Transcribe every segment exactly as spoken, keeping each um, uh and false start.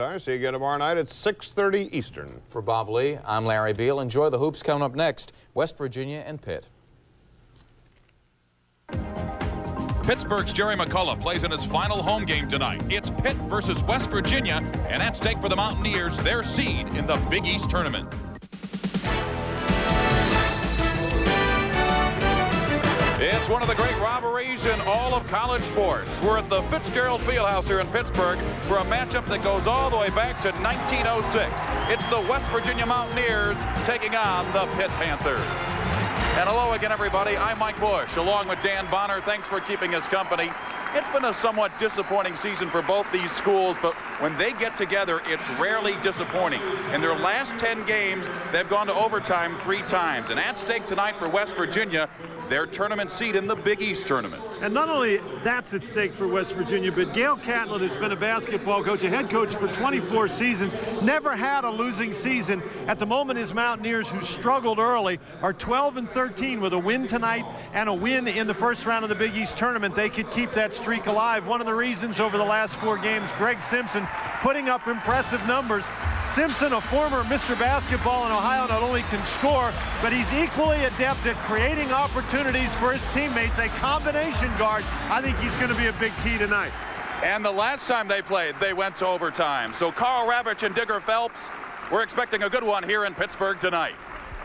See you again tomorrow night at six thirty Eastern. For Bob Lee, I'm Larry Beal. Enjoy the hoops coming up next. West Virginia and Pitt. Pittsburgh's Jerry McCullough plays in his final home game tonight. It's Pitt versus West Virginia, and at stake for the Mountaineers, their seed in the Big East Tournament. It's one of the great rivalries in all of college sports. We're at the Fitzgerald Fieldhouse here in Pittsburgh for a matchup that goes all the way back to nineteen oh six. It's the West Virginia Mountaineers taking on the Pitt Panthers. And hello again, everybody. I'm Mike Bush, along with Dan Bonner. Thanks for keeping us company. It's been a somewhat disappointing season for both these schools, but when they get together, it's rarely disappointing. In their last ten games, they've gone to overtime three times. And at stake tonight for West Virginia, their tournament seed in the Big East Tournament. And not only that's at stake for West Virginia, but Gail Catlett has been a basketball coach, a head coach for twenty-four seasons, never had a losing season. At the moment, his Mountaineers, who struggled early, are twelve and thirteen with a win tonight and a win in the first round of the Big East Tournament. They could keep that streak alive. One of the reasons over the last four games, Greg Simpson putting up impressive numbers. Simpson, a former Mister Basketball in Ohio, not only can score, but he's equally adept at creating opportunities for his teammates. A combination guard. I think he's going to be a big key tonight. And the last time they played, they went to overtime. So Carl Ravitch and Digger Phelps, we're expecting a good one here in Pittsburgh tonight.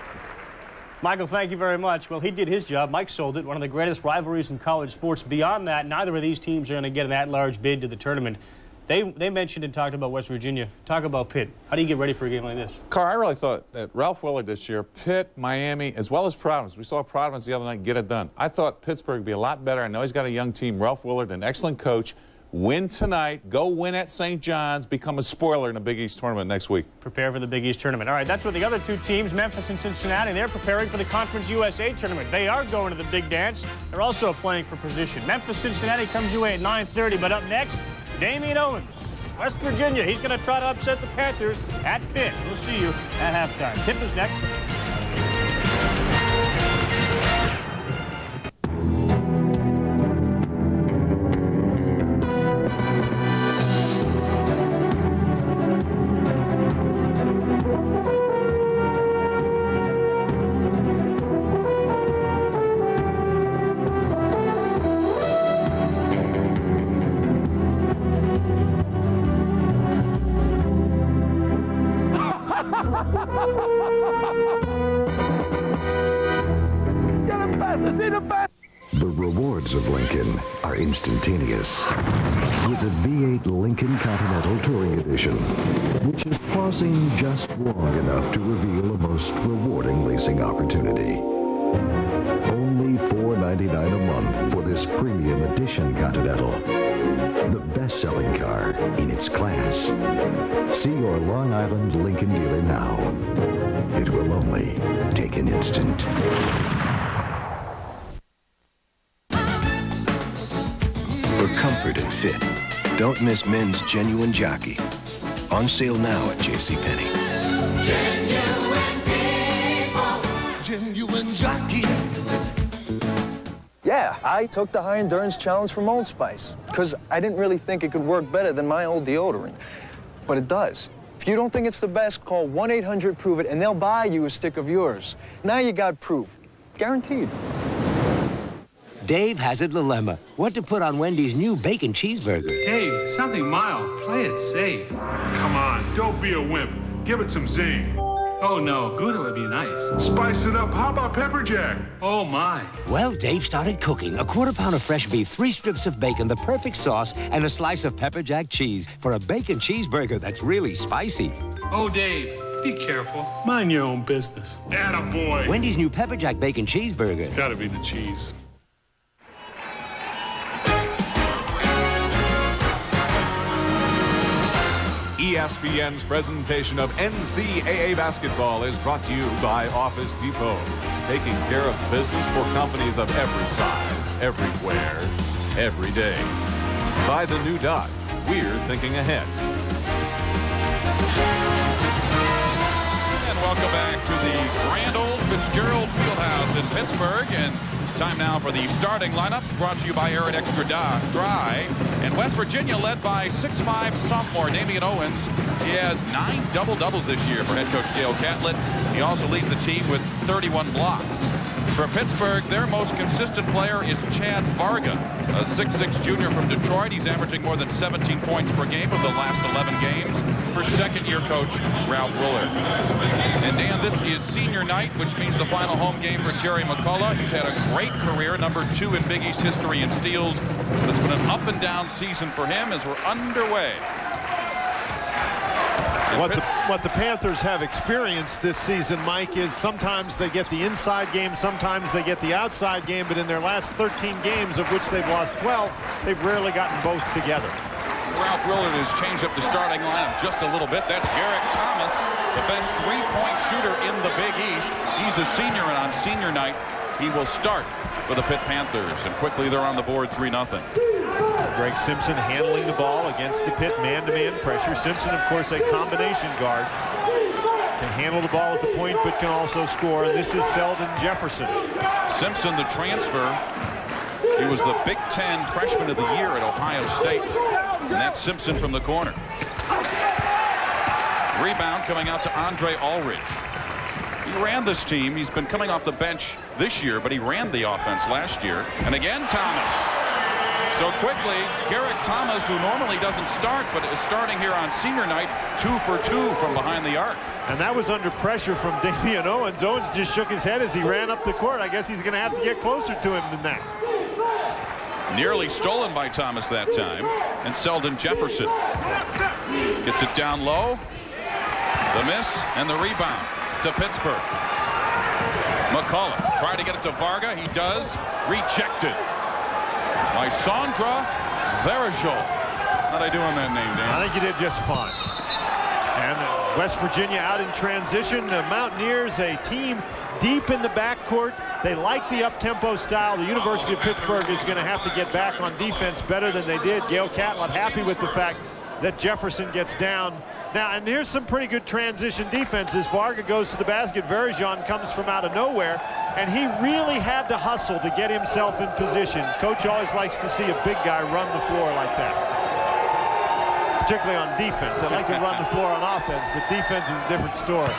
Michael, thank you very much. Well, he did his job. Mike sold it. One of the greatest rivalries in college sports. Beyond that, neither of these teams are going to get an at-large bid to the tournament. They, they mentioned and talked about West Virginia. Talk about Pitt. How do you get ready for a game like this? Carl, I really thought that Ralph Willard this year, Pitt, Miami, as well as Providence. We saw Providence the other night get it done. I thought Pittsburgh would be a lot better. I know he's got a young team. Ralph Willard, an excellent coach. Win tonight. Go win at Saint John's. Become a spoiler in the Big East Tournament next week. Prepare for the Big East Tournament. All right, that's what the other two teams, Memphis and Cincinnati, they're preparing for the Conference U S A Tournament. They are going to the big dance. They're also playing for position. Memphis-Cincinnati comes your way at nine thirty, but up next, Damian Owens. West Virginia, he's going to try to upset the Panthers at Pitt. We'll see you at halftime. Tip is next. The rewards of Lincoln are instantaneous with the V eight Lincoln Continental Touring Edition, which is pausing just long enough to reveal a most rewarding racing opportunity. Only four ninety-nine a month for this premium edition Continental, the best-selling car in its class. See your Long Island Lincoln dealer now. It will only take an instant. For comfort and fit, don't miss men's Genuine Jockey. On sale now at JCPenney. Genuine people. Genuine Jockey. Yeah, I took the high endurance challenge from Old Spice because I didn't really think it could work better than my old deodorant. But it does. If you don't think it's the best, call one eight hundred prove it and they'll buy you a stick of yours. Now you got proof. Guaranteed. Dave has a dilemma. What to put on Wendy's new bacon cheeseburger? Dave, something mild. Play it safe. Come on, don't be a wimp. Give it some zing. Oh, no, Gouda would be nice. Spice it up. How about pepper jack? Oh, my. Well, Dave started cooking. A quarter pound of fresh beef, three strips of bacon, the perfect sauce, and a slice of pepper jack cheese for a bacon cheeseburger that's really spicy. Oh, Dave, be careful. Mind your own business. Attaboy. Wendy's new pepper jack bacon cheeseburger. It's gotta be the cheese. E S P N's presentation of N C double A basketball is brought to you by Office Depot, taking care of business for companies of every size, everywhere, every day. By the new Dodge, we're thinking ahead. And welcome back to the grand old Fitzgerald Fieldhouse in Pittsburgh. And Time now for the starting lineups, brought to you by Arid Extra Dry. And West Virginia led by six five sophomore Damian Owens. He has nine double-doubles this year for head coach Gale Catlett. He also leads the team with thirty-one blocks. For Pittsburgh, their most consistent player is Chad Varga, a six six junior from Detroit. He's averaging more than seventeen points per game of the last eleven games for second-year coach Ralph Willard. And Dan, this is senior night, which means the final home game for Jerry McCullough. He's had a great career, number two in Big East history in steals, but it's been an up-and-down season for him as we're underway. What the, what the Panthers have experienced this season, Mike, is sometimes they get the inside game, sometimes they get the outside game, but in their last thirteen games, of which they've lost twelve, they've rarely gotten both together. Ralph Willard has changed up the starting lineup just a little bit. That's Garrick Thomas, the best three-point shooter in the Big East. He's a senior, and on senior night, he will start for the Pitt Panthers. And quickly, they're on the board three nothing. Greg Simpson handling the ball against the Pitt man-to-man pressure. Simpson, of course, a combination guard. Can handle the ball at the point, but can also score. And this is Sheldon Jefferson. Simpson, the transfer. He was the Big Ten Freshman of the Year at Ohio State. And that's Simpson from the corner. Rebound coming out to Andre Ulrich. He ran this team. He's been coming off the bench this year, but he ran the offense last year. And again, Thomas. So quickly, Garrick Thomas, who normally doesn't start, but is starting here on senior night, two for two from behind the arc. And that was under pressure from Damian Owens. Owens just shook his head as he ran up the court. I guess he's going to have to get closer to him than that. Nearly stolen by Thomas that time. And Sheldon Jefferson gets it down low. The miss and the rebound to Pittsburgh. McCullough tried to get it to Varga. He does. Rejected by Sandra Verajol. How'd I do on that name, Dan? I think you did just fine. And West Virginia out in transition. The Mountaineers, a team deep in the backcourt. They like the up-tempo style. The University of Pittsburgh is going to have to get back on defense better than they did. Gale Catlett happy with the fact that Jefferson gets down. Now, and here's some pretty good transition defenses. Varga goes to the basket. Verjon comes from out of nowhere. And he really had to hustle to get himself in position. Coach always likes to see a big guy run the floor like that. Particularly on defense. They like to run the floor on offense, but defense is a different story.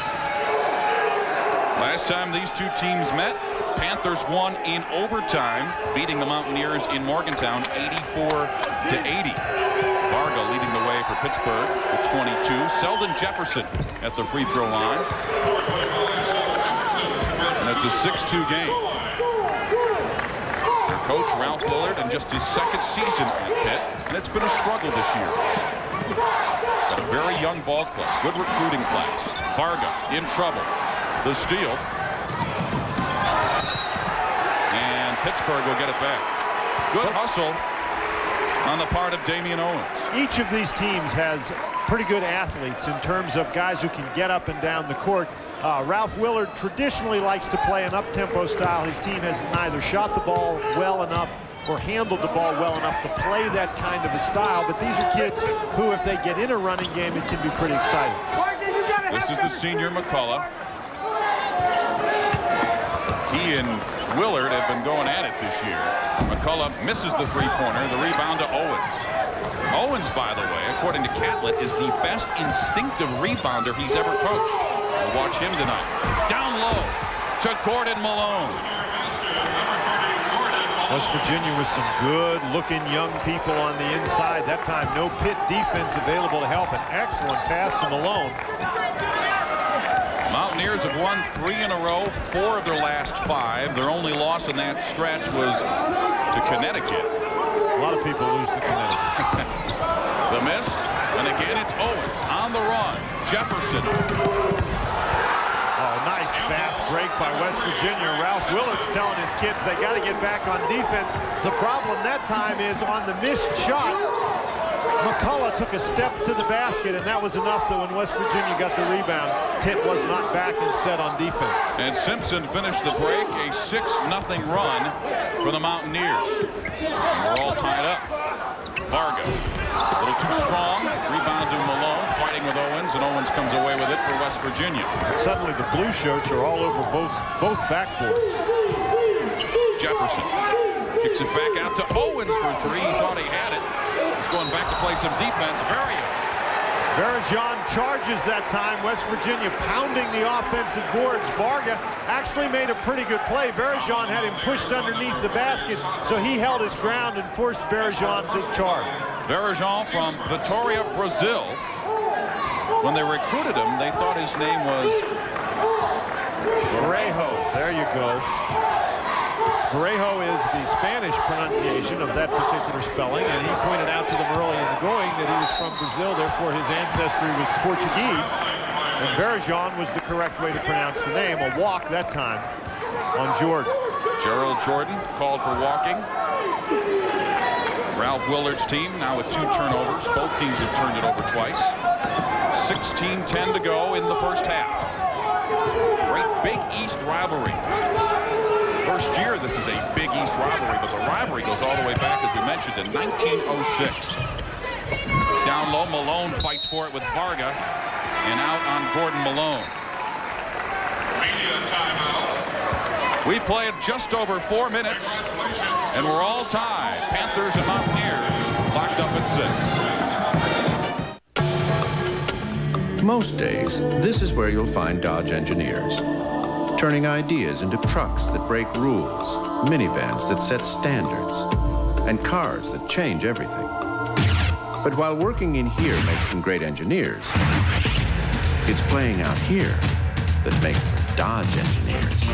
Last time these two teams met, Panthers won in overtime, beating the Mountaineers in Morgantown eighty-four to eighty. Varga leading the way for Pittsburgh with twenty-two. Sheldon Jefferson at the free throw line. And it's a six two game. Their coach, Ralph Willard, in just his second season at Pitt, and it's been a struggle this year. Got a very young ball club, good recruiting class. Varga in trouble. The steal. And Pittsburgh will get it back. Good hustle on the part of Damian Owens. Each of these teams has pretty good athletes in terms of guys who can get up and down the court. Uh, Ralph Willard traditionally likes to play an up-tempo style. His team has neither shot the ball well enough or handled the ball well enough to play that kind of a style. But these are kids who, if they get in a running game, it can be pretty exciting. This is the senior McCullough. He and Willard have been going at it this year. McCullough misses the three-pointer. The rebound to Owens. Owens, by the way, according to Catlett, is the best instinctive rebounder he's ever coached. We'll watch him tonight. Down low to Gordon Malone. West Virginia with some good-looking young people on the inside. That time, no Pitt defense available to help. An excellent pass to Malone. Mountaineers have won three in a row, four of their last five. Their only loss in that stretch was to Connecticut. A lot of people lose to Connecticut. The miss, and again it's Owens on the run. Jefferson. Oh, nice fast break by West Virginia. Ralph Willard's telling his kids they got to get back on defense. The problem that time is on the missed shot, McCullough took a step to the basket, and that was enough that when West Virginia got the rebound, Pitt was not back and set on defense. And Simpson finished the break, a six nothing run for the Mountaineers. We're all tied up. Varga, a little too strong, rebounded to Malone, fighting with Owens, and Owens comes away with it for West Virginia. And suddenly the blue shirts are all over both, both backboards. Jefferson kicks it back out to Owens for three. He thought he had it. He's going back to play some defense. Varian. Verijon charges that time. West Virginia pounding the offensive boards. Varga actually made a pretty good play. Verijon had him pushed underneath the basket, so he held his ground and forced Verijon to charge. Verijon from Vitória, Brazil. When they recruited him, they thought his name was Parejo. There you go. Parejo is the Spanish pronunciation of that particular spelling, and he pointed out to them early in the going that he was from Brazil, therefore his ancestry was Portuguese. And Verijon was the correct way to pronounce the name. A walk that time on Jordan. Gerald Jordan called for walking. Ralph Willard's team now with two turnovers. Both teams have turned it over twice. sixteen ten to go in the first half. Great Big East rivalry. First year this is a Big East rivalry, but the rivalry goes all the way back, as we mentioned, to nineteen oh six. Down low, Malone fights for it with Varga, and out on Gordon Malone. Media timeout. We played just over four minutes, and we're all tied. Panthers and Mountaineers locked up at six. Most days, this is where you'll find Dodge engineers. Turning ideas into trucks that break rules, minivans that set standards, and cars that change everything. But while working in here makes them great engineers, it's playing out here that makes them Dodge engineers.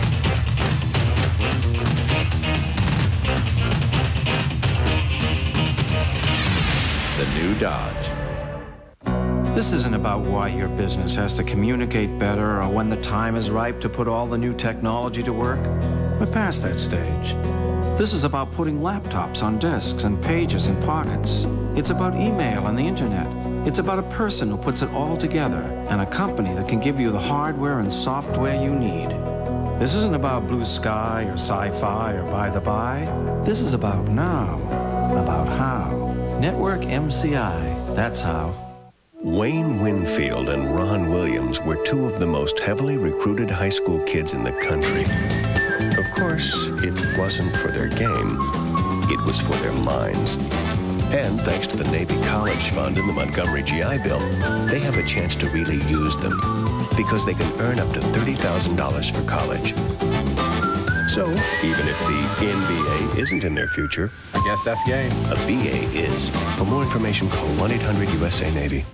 The new Dodge. This isn't about why your business has to communicate better or when the time is ripe to put all the new technology to work. We're past that stage. This is about putting laptops on desks and pages in pockets. It's about email and the internet. It's about a person who puts it all together and a company that can give you the hardware and software you need. This isn't about blue sky or sci-fi or by the by. This is about now, about how. Network M C I, that's how. Wayne Winfield and Ron Williams were two of the most heavily recruited high school kids in the country. Of course, it wasn't for their game. It was for their minds. And thanks to the Navy College Fund and the Montgomery G I Bill, they have a chance to really use them because they can earn up to thirty thousand dollars for college. So, even if the N B A isn't in their future, I guess that's game. A B A is. For more information, call one eight hundred U S A Navy.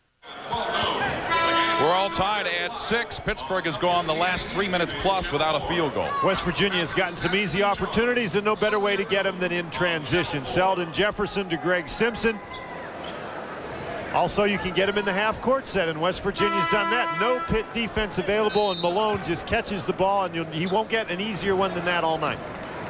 We're all tied at six. Pittsburgh has gone the last three minutes plus without a field goal. West Virginia has gotten some easy opportunities, and no better way to get them than in transition. Selden Jefferson to Greg Simpson. Also, you can get him in the half-court set, and West Virginia's done that. No Pitt defense available, and Malone just catches the ball, and you'll, he won't get an easier one than that all night.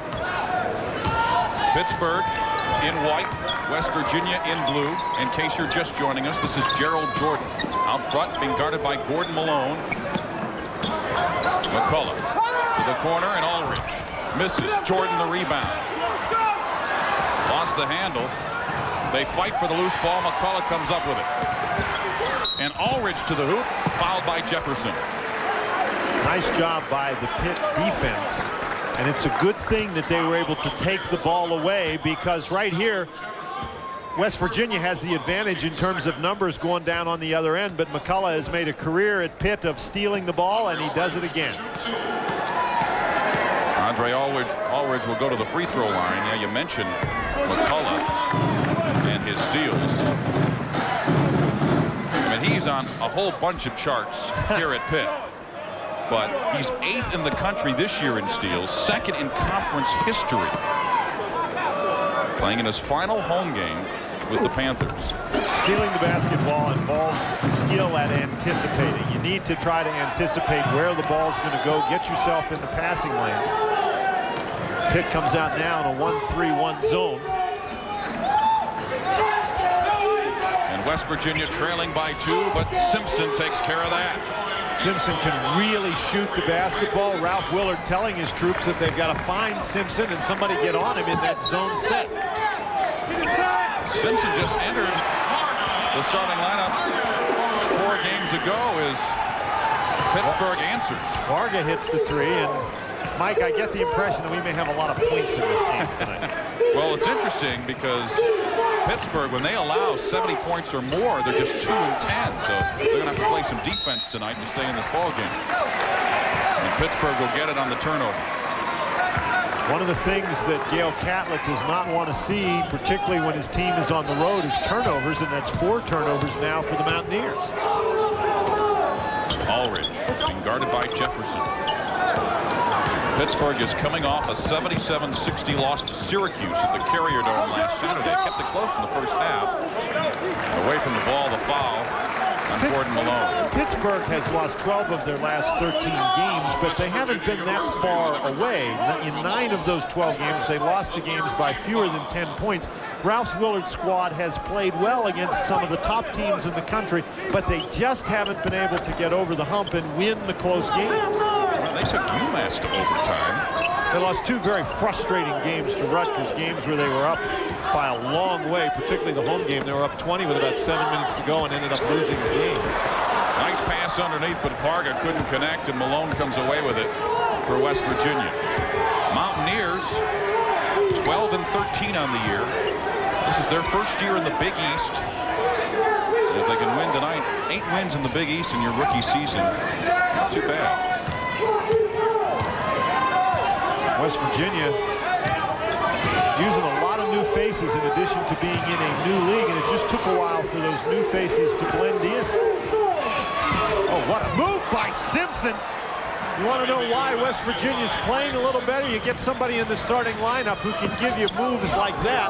Pittsburgh in white, West Virginia in blue. In case you're just joining us, this is Gerald Jordan. Out front, being guarded by Gordon Malone. McCullough to the corner, and Ulrich misses. Jordan the rebound. Lost the handle. They fight for the loose ball. McCullough comes up with it. And Ulrich to the hoop, fouled by Jefferson. Nice job by the Pitt defense. And it's a good thing that they were able to take the ball away, because right here, West Virginia has the advantage in terms of numbers going down on the other end, but McCullough has made a career at Pitt of stealing the ball, and he does it again. Andre Ulrich, Ulrich will go to the free throw line. Yeah, you mentioned McCullough and his steals. I mean, he's on a whole bunch of charts here at Pitt. But he's eighth in the country this year in steals, second in conference history. Playing in his final home game with the Panthers. Stealing the basketball involves skill at anticipating. You need to try to anticipate where the ball's going to go, get yourself in the passing lanes. Pitt comes out now in a one three one zone. And West Virginia trailing by two, but Simpson takes care of that. Simpson can really shoot the basketball. Ralph Willard telling his troops that they've got to find Simpson and somebody get on him in that zone set. Simpson just entered the starting lineup four games ago as Pittsburgh answers. Varga hits the three, and Mike, I get the impression that we may have a lot of points in this game tonight. Well, it's interesting because Pittsburgh, when they allow seventy points or more, they're just two and ten. So they're going to have to play some defense tonight to stay in this ball game. And Pittsburgh will get it on the turnover. One of the things that Gail Catlett does not want to see, particularly when his team is on the road, is turnovers, and that's four turnovers now for the Mountaineers. Aldridge being guarded by Jefferson. Pittsburgh is coming off a seventy-seven sixty loss to Syracuse at the Carrier Dome last Saturday. Kept it close in the first half. Away from the ball, the foul on Gordon Malone. Pittsburgh has lost twelve of their last thirteen games, but they haven't been that far away. In nine of those twelve games, they lost the games by fewer than ten points. Ralph Willard's squad has played well against some of the top teams in the country, but they just haven't been able to get over the hump and win the close games. Well, they took UMass to overtime. They lost two very frustrating games to Rutgers, games where they were up by a long way, particularly the home game. They were up twenty with about seven minutes to go and ended up losing the game. Nice pass underneath, but Varga couldn't connect, and Malone comes away with it for West Virginia. Mountaineers, twelve and thirteen on the year. This is their first year in the Big East. If they can win tonight, eight wins in the Big East in your rookie season. Not too bad. West Virginia using a lot of new faces in addition to being in a new league, and it just took a while for those new faces to blend in. Oh, what a move by Simpson. You want to know why West Virginia's playing a little better? You get somebody in the starting lineup who can give you moves like that.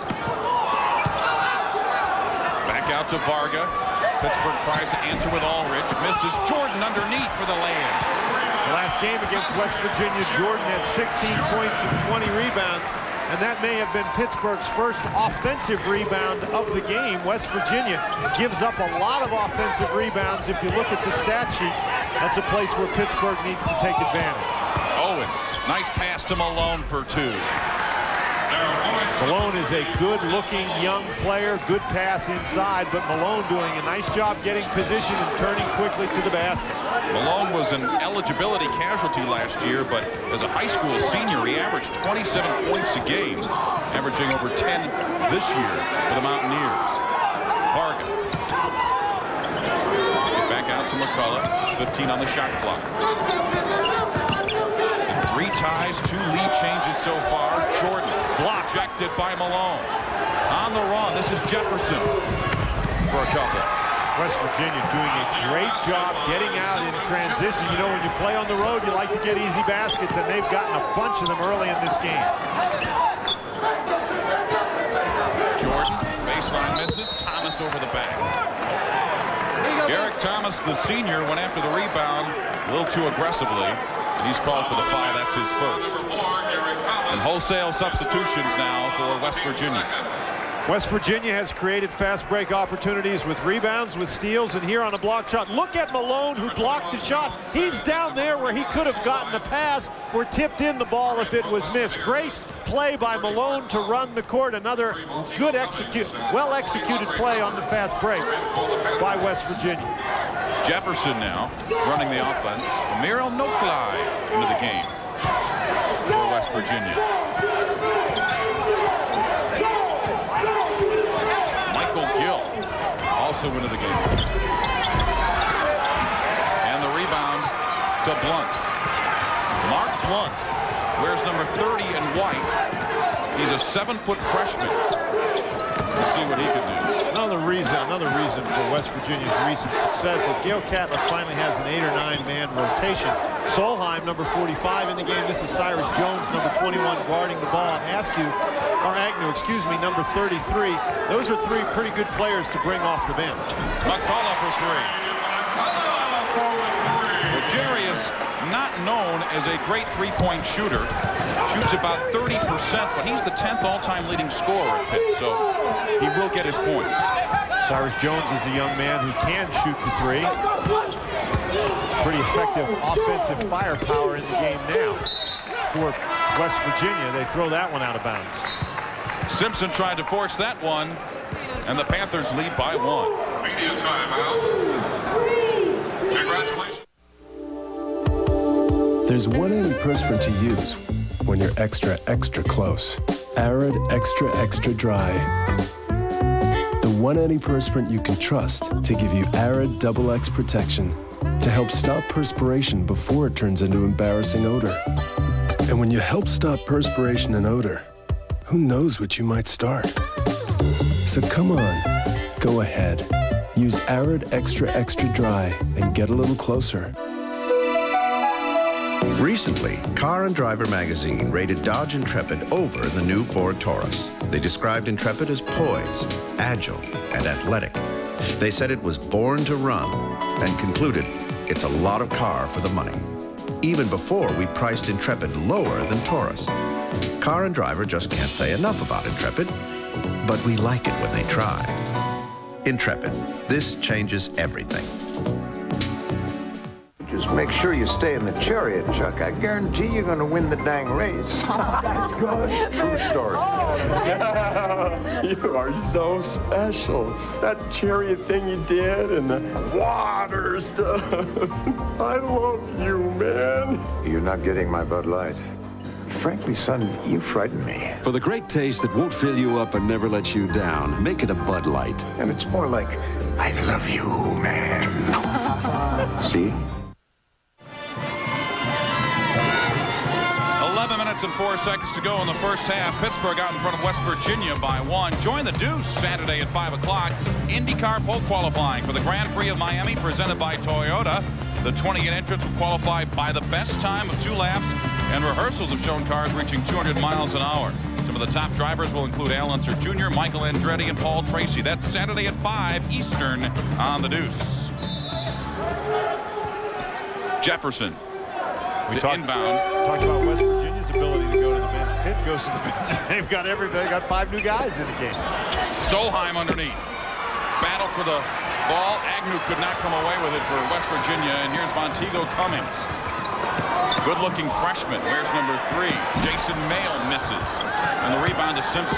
Back out to Varga. Pittsburgh tries to answer with Aldridge. Misses. Jordan underneath for the lay-in. Last game against West Virginia, Jordan had sixteen points and twenty rebounds, and that may have been Pittsburgh's first offensive rebound of the game. West Virginia gives up a lot of offensive rebounds. If you look at the stat sheet, that's a place where Pittsburgh needs to take advantage. Owens, nice pass to Malone for two. Malone is a good-looking young player, good pass inside, but Malone doing a nice job getting position and turning quickly to the basket. Malone was an eligibility casualty last year, but as a high school senior, he averaged twenty-seven points a game, averaging over ten this year for the Mountaineers. Varga. Get back out to McCullough, fifteen on the shot clock. And three ties, two lead changes so far. Jordan blocked, rejected by Malone. On the run, this is Jefferson for a couple. West Virginia doing a great job getting out in transition. You know, when you play on the road, you like to get easy baskets, and they've gotten a bunch of them early in this game. Jordan, baseline misses. Thomas over the back. Eric Thomas, the senior, went after the rebound a little too aggressively, and he's called for the foul. That's his first. And wholesale substitutions now for West Virginia. West Virginia has created fast break opportunities with rebounds, with steals, and here on a block shot. Look at Malone, who blocked the shot. He's down there where he could have gotten a pass or tipped in the ball if it was missed. Great play by Malone to run the court. Another good execute, well-executed play on the fast break by West Virginia. Jefferson now running the offense. Muriel Noklai into the game for West Virginia. Gill also into the game. And the rebound to Blunt. Mark Blunt wears number thirty in white. He's a seven-foot freshman. We'll see what he can do. Another reason, another reason for West Virginia's recent success is Gail Catlett finally has an eight or nine man rotation. Solheim, number forty-five in the game. This is Cyrus Jones, number twenty-one, guarding the ball. And Askew, or Agnew, excuse me, number thirty-three. Those are three pretty good players to bring off the bench. McCullough for three. Well, Jerry is not known as a great three-point shooter. Shoots about thirty percent, but he's the tenth all-time leading scorer at Pitt, so he will get his points. Cyrus Jones is a young man who can shoot the three. Pretty effective offensive firepower in the game now for West Virginia. They throw that one out of bounds. Simpson tried to force that one, and the Panthers lead by one. Media timeout. Congratulations. There's one antiperspirant to use when you're extra, extra close. Arid Extra Extra Dry. The one antiperspirant you can trust to give you Arid Double X protection to help stop perspiration before it turns into embarrassing odor. And when you help stop perspiration and odor, who knows what you might start? So come on, go ahead. Use Arid Extra Extra Dry and get a little closer. Recently, Car and Driver magazine rated Dodge Intrepid over the new Ford Taurus. They described Intrepid as poised, agile, and athletic. They said it was born to run and concluded it's a lot of car for the money. Even before we priced Intrepid lower than Taurus. Car and Driver just can't say enough about Intrepid, but we like it when they try. Intrepid, this changes everything. Just make sure you stay in the chariot, Chuck. I guarantee you're going to win the dang race. That's good. True story. Yeah, you are so special. That chariot thing you did and the water stuff. I love you, man. You're not getting my Bud Light. Frankly, son, you frighten me. For the great taste that won't fill you up and never let you down, make it a Bud Light. And it's more like, I love you, man. See? eleven minutes and four seconds to go in the first half. Pittsburgh out in front of West Virginia by one. Join the Deuce Saturday at five o'clock. IndyCar pole qualifying for the Grand Prix of Miami presented by Toyota. The twenty-eight entrants will qualify by the best time of two laps, and rehearsals have shown cars reaching two hundred miles an hour. Some of the top drivers will include Al Unser Junior, Michael Andretti, and Paul Tracy. That's Saturday at five Eastern on the Deuce. Jefferson. We talked, inbound. talked about West Virginia's ability to go to the bench. Pitt goes to the bench. They've got everything. They got five new guys in the game. Solheim underneath. Battle for the ball. Agnew could not come away with it for West Virginia. And here's Montego Cummings. Good-looking freshman. Where's number three? Jason Mayle misses. And the rebound to Simpson.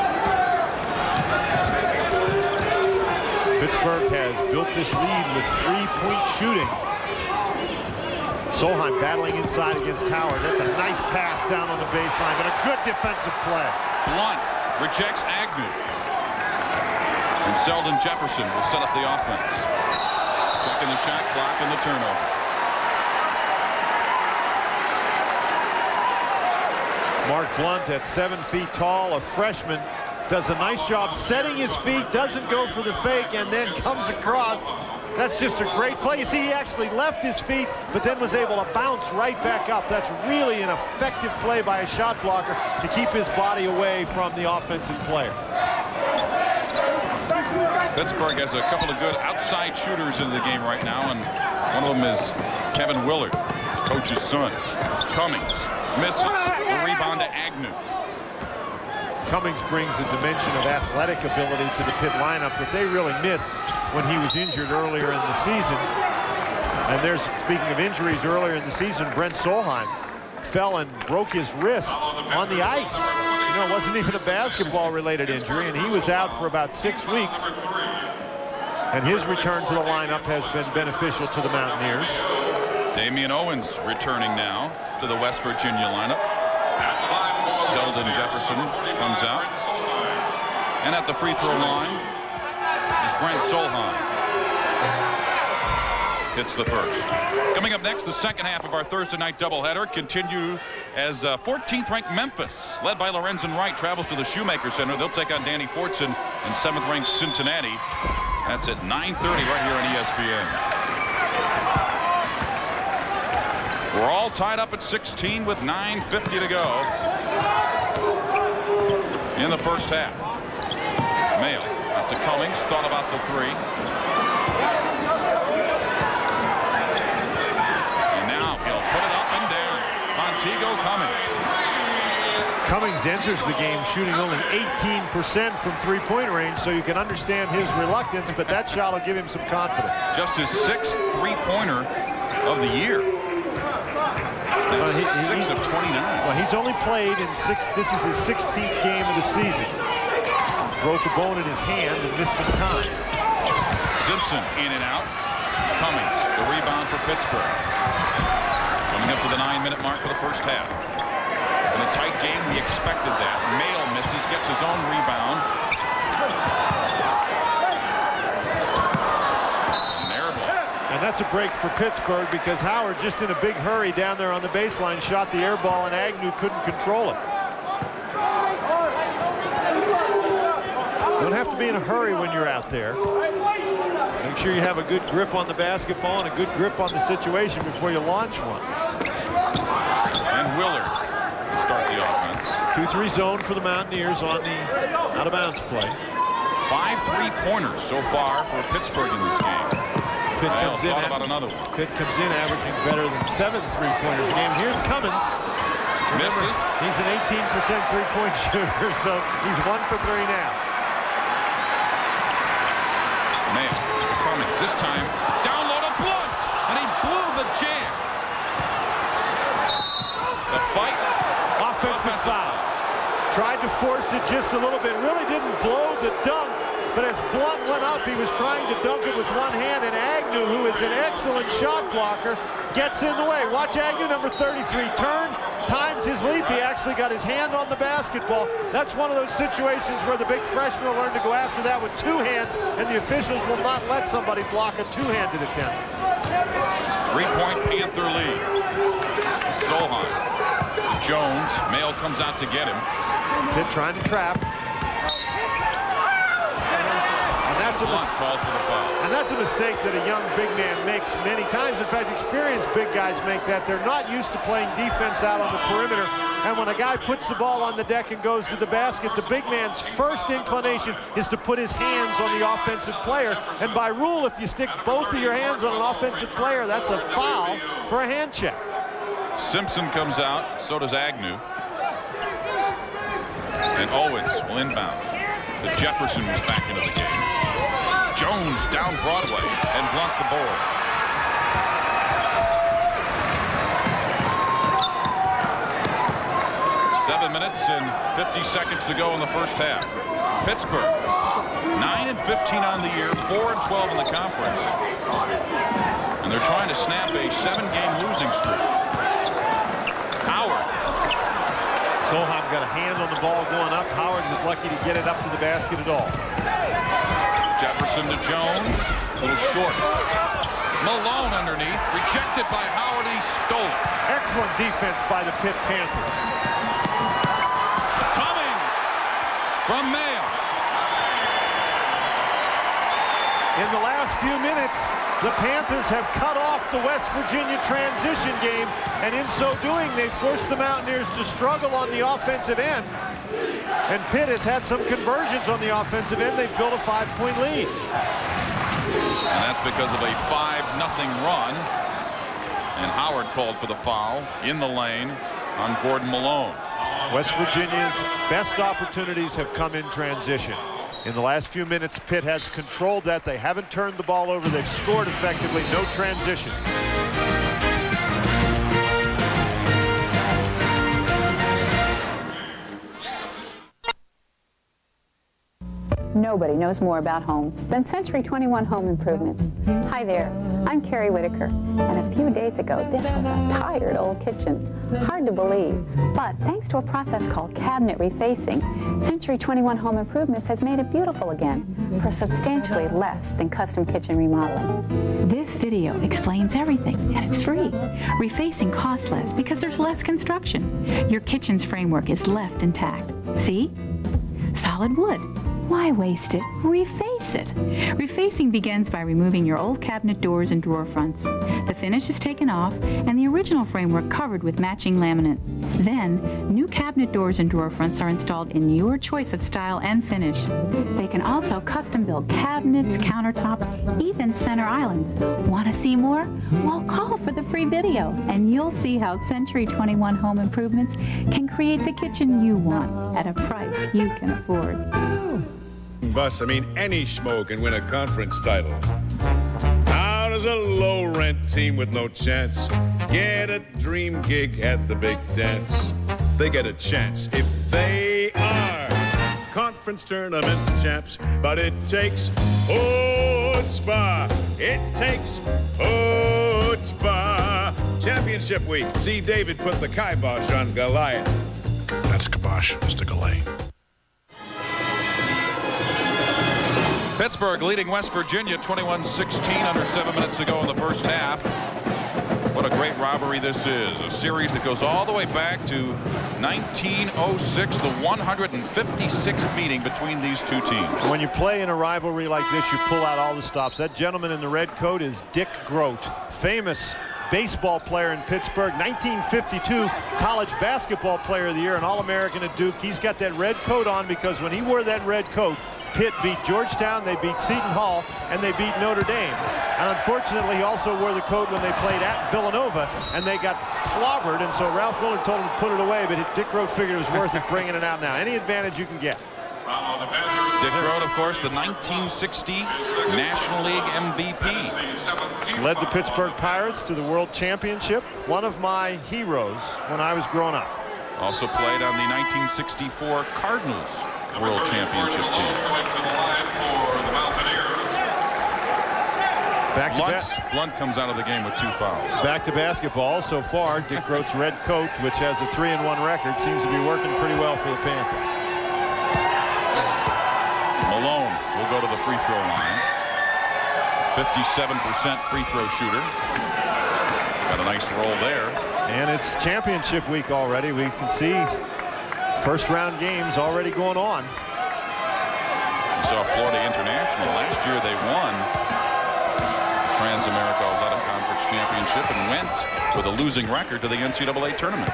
Pittsburgh has built this lead with three-point shooting. Solheim battling inside against Howard. That's a nice pass down on the baseline, but a good defensive play. Blunt rejects Agnew. And Sheldon Jefferson will set up the offense. Checking the shot clock and the turnover. Mark Blunt at seven feet tall, a freshman, does a nice job setting his feet, doesn't go for the fake, and then comes across. That's just a great play. You see, he actually left his feet, but then was able to bounce right back up. That's really an effective play by a shot blocker to keep his body away from the offensive player. Pittsburgh has a couple of good outside shooters in the game right now, and one of them is Kevin Willard, coach's son. Cummings misses. The rebound to Agnew. Cummings brings a dimension of athletic ability to the Pitt lineup that they really missed when he was injured earlier in the season. And there's, speaking of injuries earlier in the season, Brent Solheim fell and broke his wrist on the ice. You know, it wasn't even a basketball-related injury, and he was out for about six weeks. And his return to the lineup has been beneficial to the Mountaineers. Damian Owens returning now to the West Virginia lineup. Sheldon Jefferson comes out. And at the free throw line is Brent Solheim. Hits the first. Coming up next, the second half of our Thursday night doubleheader continue as uh, fourteenth ranked Memphis, led by Lorenzen Wright, travels to the Shoemaker Center. They'll take on Danny Fortson and seventh ranked Cincinnati. That's at nine thirty right here on E S P N. We're all tied up at sixteen with nine fifty to go in the first half. Mayle out to Cummings, thought about the three. And now he'll put it up and down. Montego Cummings. Cummings enters the game shooting only eighteen percent from three-point range, so you can understand his reluctance, but that shot will give him some confidence. Just his sixth three-pointer of the year. Uh, he, six he, of twenty-nine. Well, he's only played in six. This is his sixteenth game of the season. Broke a bone in his hand and missed some time. Simpson in and out. Cummings, the rebound for Pittsburgh. From Coming up to the nine-minute mark for the first half. In a tight game, we expected that. Mail misses, gets his own rebound. And that's a break for Pittsburgh because Howard, just in a big hurry down there on the baseline, shot the air ball and Agnew couldn't control it. Don't have to be in a hurry when you're out there. Make sure you have a good grip on the basketball and a good grip on the situation before you launch one. And Willard start the offense. two three zone for the Mountaineers on the out-of-bounds play. Five three-pointers so far for Pittsburgh in this game. Pitt comes in. Thought about another one. Pitt comes in averaging better than seven three-pointers a game. Here's Cummins. Remember, misses. He's an eighteen percent three-point shooter, so he's one for three now. Man, Cummins this time down low to Blunt, and he blew the jam. The fight. Offensive, Offensive foul. Tried to force it just a little bit. Really didn't blow the dunk. But as Blunt went up, he was trying to dunk it with one hand, and Agnew, who is an excellent shot blocker, gets in the way. Watch Agnew, number thirty-three, turn, times his leap. He actually got his hand on the basketball. That's one of those situations where the big freshman will learn to go after that with two hands, and the officials will not let somebody block a two-handed attempt. Three-point Panther lead. Solheim. Jones. Mail comes out to get him. Pitt trying to trap. That's a, called for the foul. And that's a mistake that a young big man makes many times. In fact, experienced big guys make that. They're not used to playing defense out on the perimeter. And when a guy puts the ball on the deck and goes to the basket, the big man's first inclination is to put his hands on the offensive player. And by rule, if you stick both of your hands on an offensive player, that's a foul for a hand check. Simpson comes out. So does Agnew. And Owens will inbound. The Jefferson was back into the game. Jones down Broadway and Blunt the board. Seven minutes and fifty seconds to go in the first half. Pittsburgh, nine and fifteen on the year, four and twelve in the conference. And they're trying to snap a seven-game losing streak. Howard. Solheim got a hand on the ball going up. Howard was lucky to get it up to the basket at all. Jefferson to Jones, a little short. Malone underneath, rejected by Howard, he stole it. Excellent defense by the Pitt Panthers. Cummings from Mayo. In the last few minutes, the Panthers have cut off the West Virginia transition game, and in so doing, they forced the Mountaineers to struggle on the offensive end. And Pitt has had some conversions on the offensive end. They've built a five-point lead. And that's because of a five nothing run. And Howard called for the foul in the lane on Gordon Malone. West Virginia's best opportunities have come in transition. In the last few minutes, Pitt has controlled that. They haven't turned the ball over. They've scored effectively. No transition. Nobody knows more about homes than Century twenty-one Home Improvements. Hi there, I'm Carrie Whitaker, and a few days ago this was a tired old kitchen. Hard to believe, but thanks to a process called cabinet refacing, Century twenty-one Home Improvements has made it beautiful again for substantially less than custom kitchen remodeling. This video explains everything, and it's free. Refacing costs less because there's less construction. Your kitchen's framework is left intact. See? Solid wood. Why waste it? Reface it. Refacing begins by removing your old cabinet doors and drawer fronts. The finish is taken off and the original framework covered with matching laminate. Then, new cabinet doors and drawer fronts are installed in your choice of style and finish. They can also custom build cabinets, countertops, even center islands. Want to see more? Well, call for the free video and you'll see how Century twenty-one Home Improvements can create the kitchen you want at a price you can afford. Bus, I mean, any schmo can win a conference title. How does a low-rent team with no chance get a dream gig at the big dance? They get a chance if they are conference tournament champs, but it takes chutzpah. It takes chutzpah. Champion championship week. See David put the kibosh on Goliath. That's kibosh, Mister Galay. Pittsburgh leading West Virginia twenty-one sixteen, under seven minutes to go in the first half. What a great rivalry this is. A series that goes all the way back to nineteen oh six, the one hundred fifty-sixth meeting between these two teams. When you play in a rivalry like this, you pull out all the stops. That gentleman in the red coat is Dick Grote, famous baseball player in Pittsburgh, nineteen fifty-two college basketball player of the year, an All-American at Duke. He's got that red coat on because when he wore that red coat, Pitt beat Georgetown, they beat Seton Hall, and they beat Notre Dame. And unfortunately, he also wore the coat when they played at Villanova, and they got clobbered, and so Ralph Willard told him to put it away, but Dick Grote figured it was worth it bringing it out now. Any advantage you can get. Dick Grote, of course, the nineteen sixty National League M V P. Led the Pittsburgh Pirates to the World Championship, one of my heroes when I was growing up. Also played on the nineteen sixty-four Cardinals World Championship team. Back to Blunt, Blunt comes out of the game with two fouls. Back to basketball. So far, Dick Grote's red coat, which has a three and one record, seems to be working pretty well for the Panthers. Malone will go to the free throw line. fifty-seven percent free throw shooter. Got a nice roll there. And it's championship week already. We can see first round games already going on. We saw Florida International. Last year they won the Trans-America Athletic Conference Championship and went with a losing record to the N C double A tournament.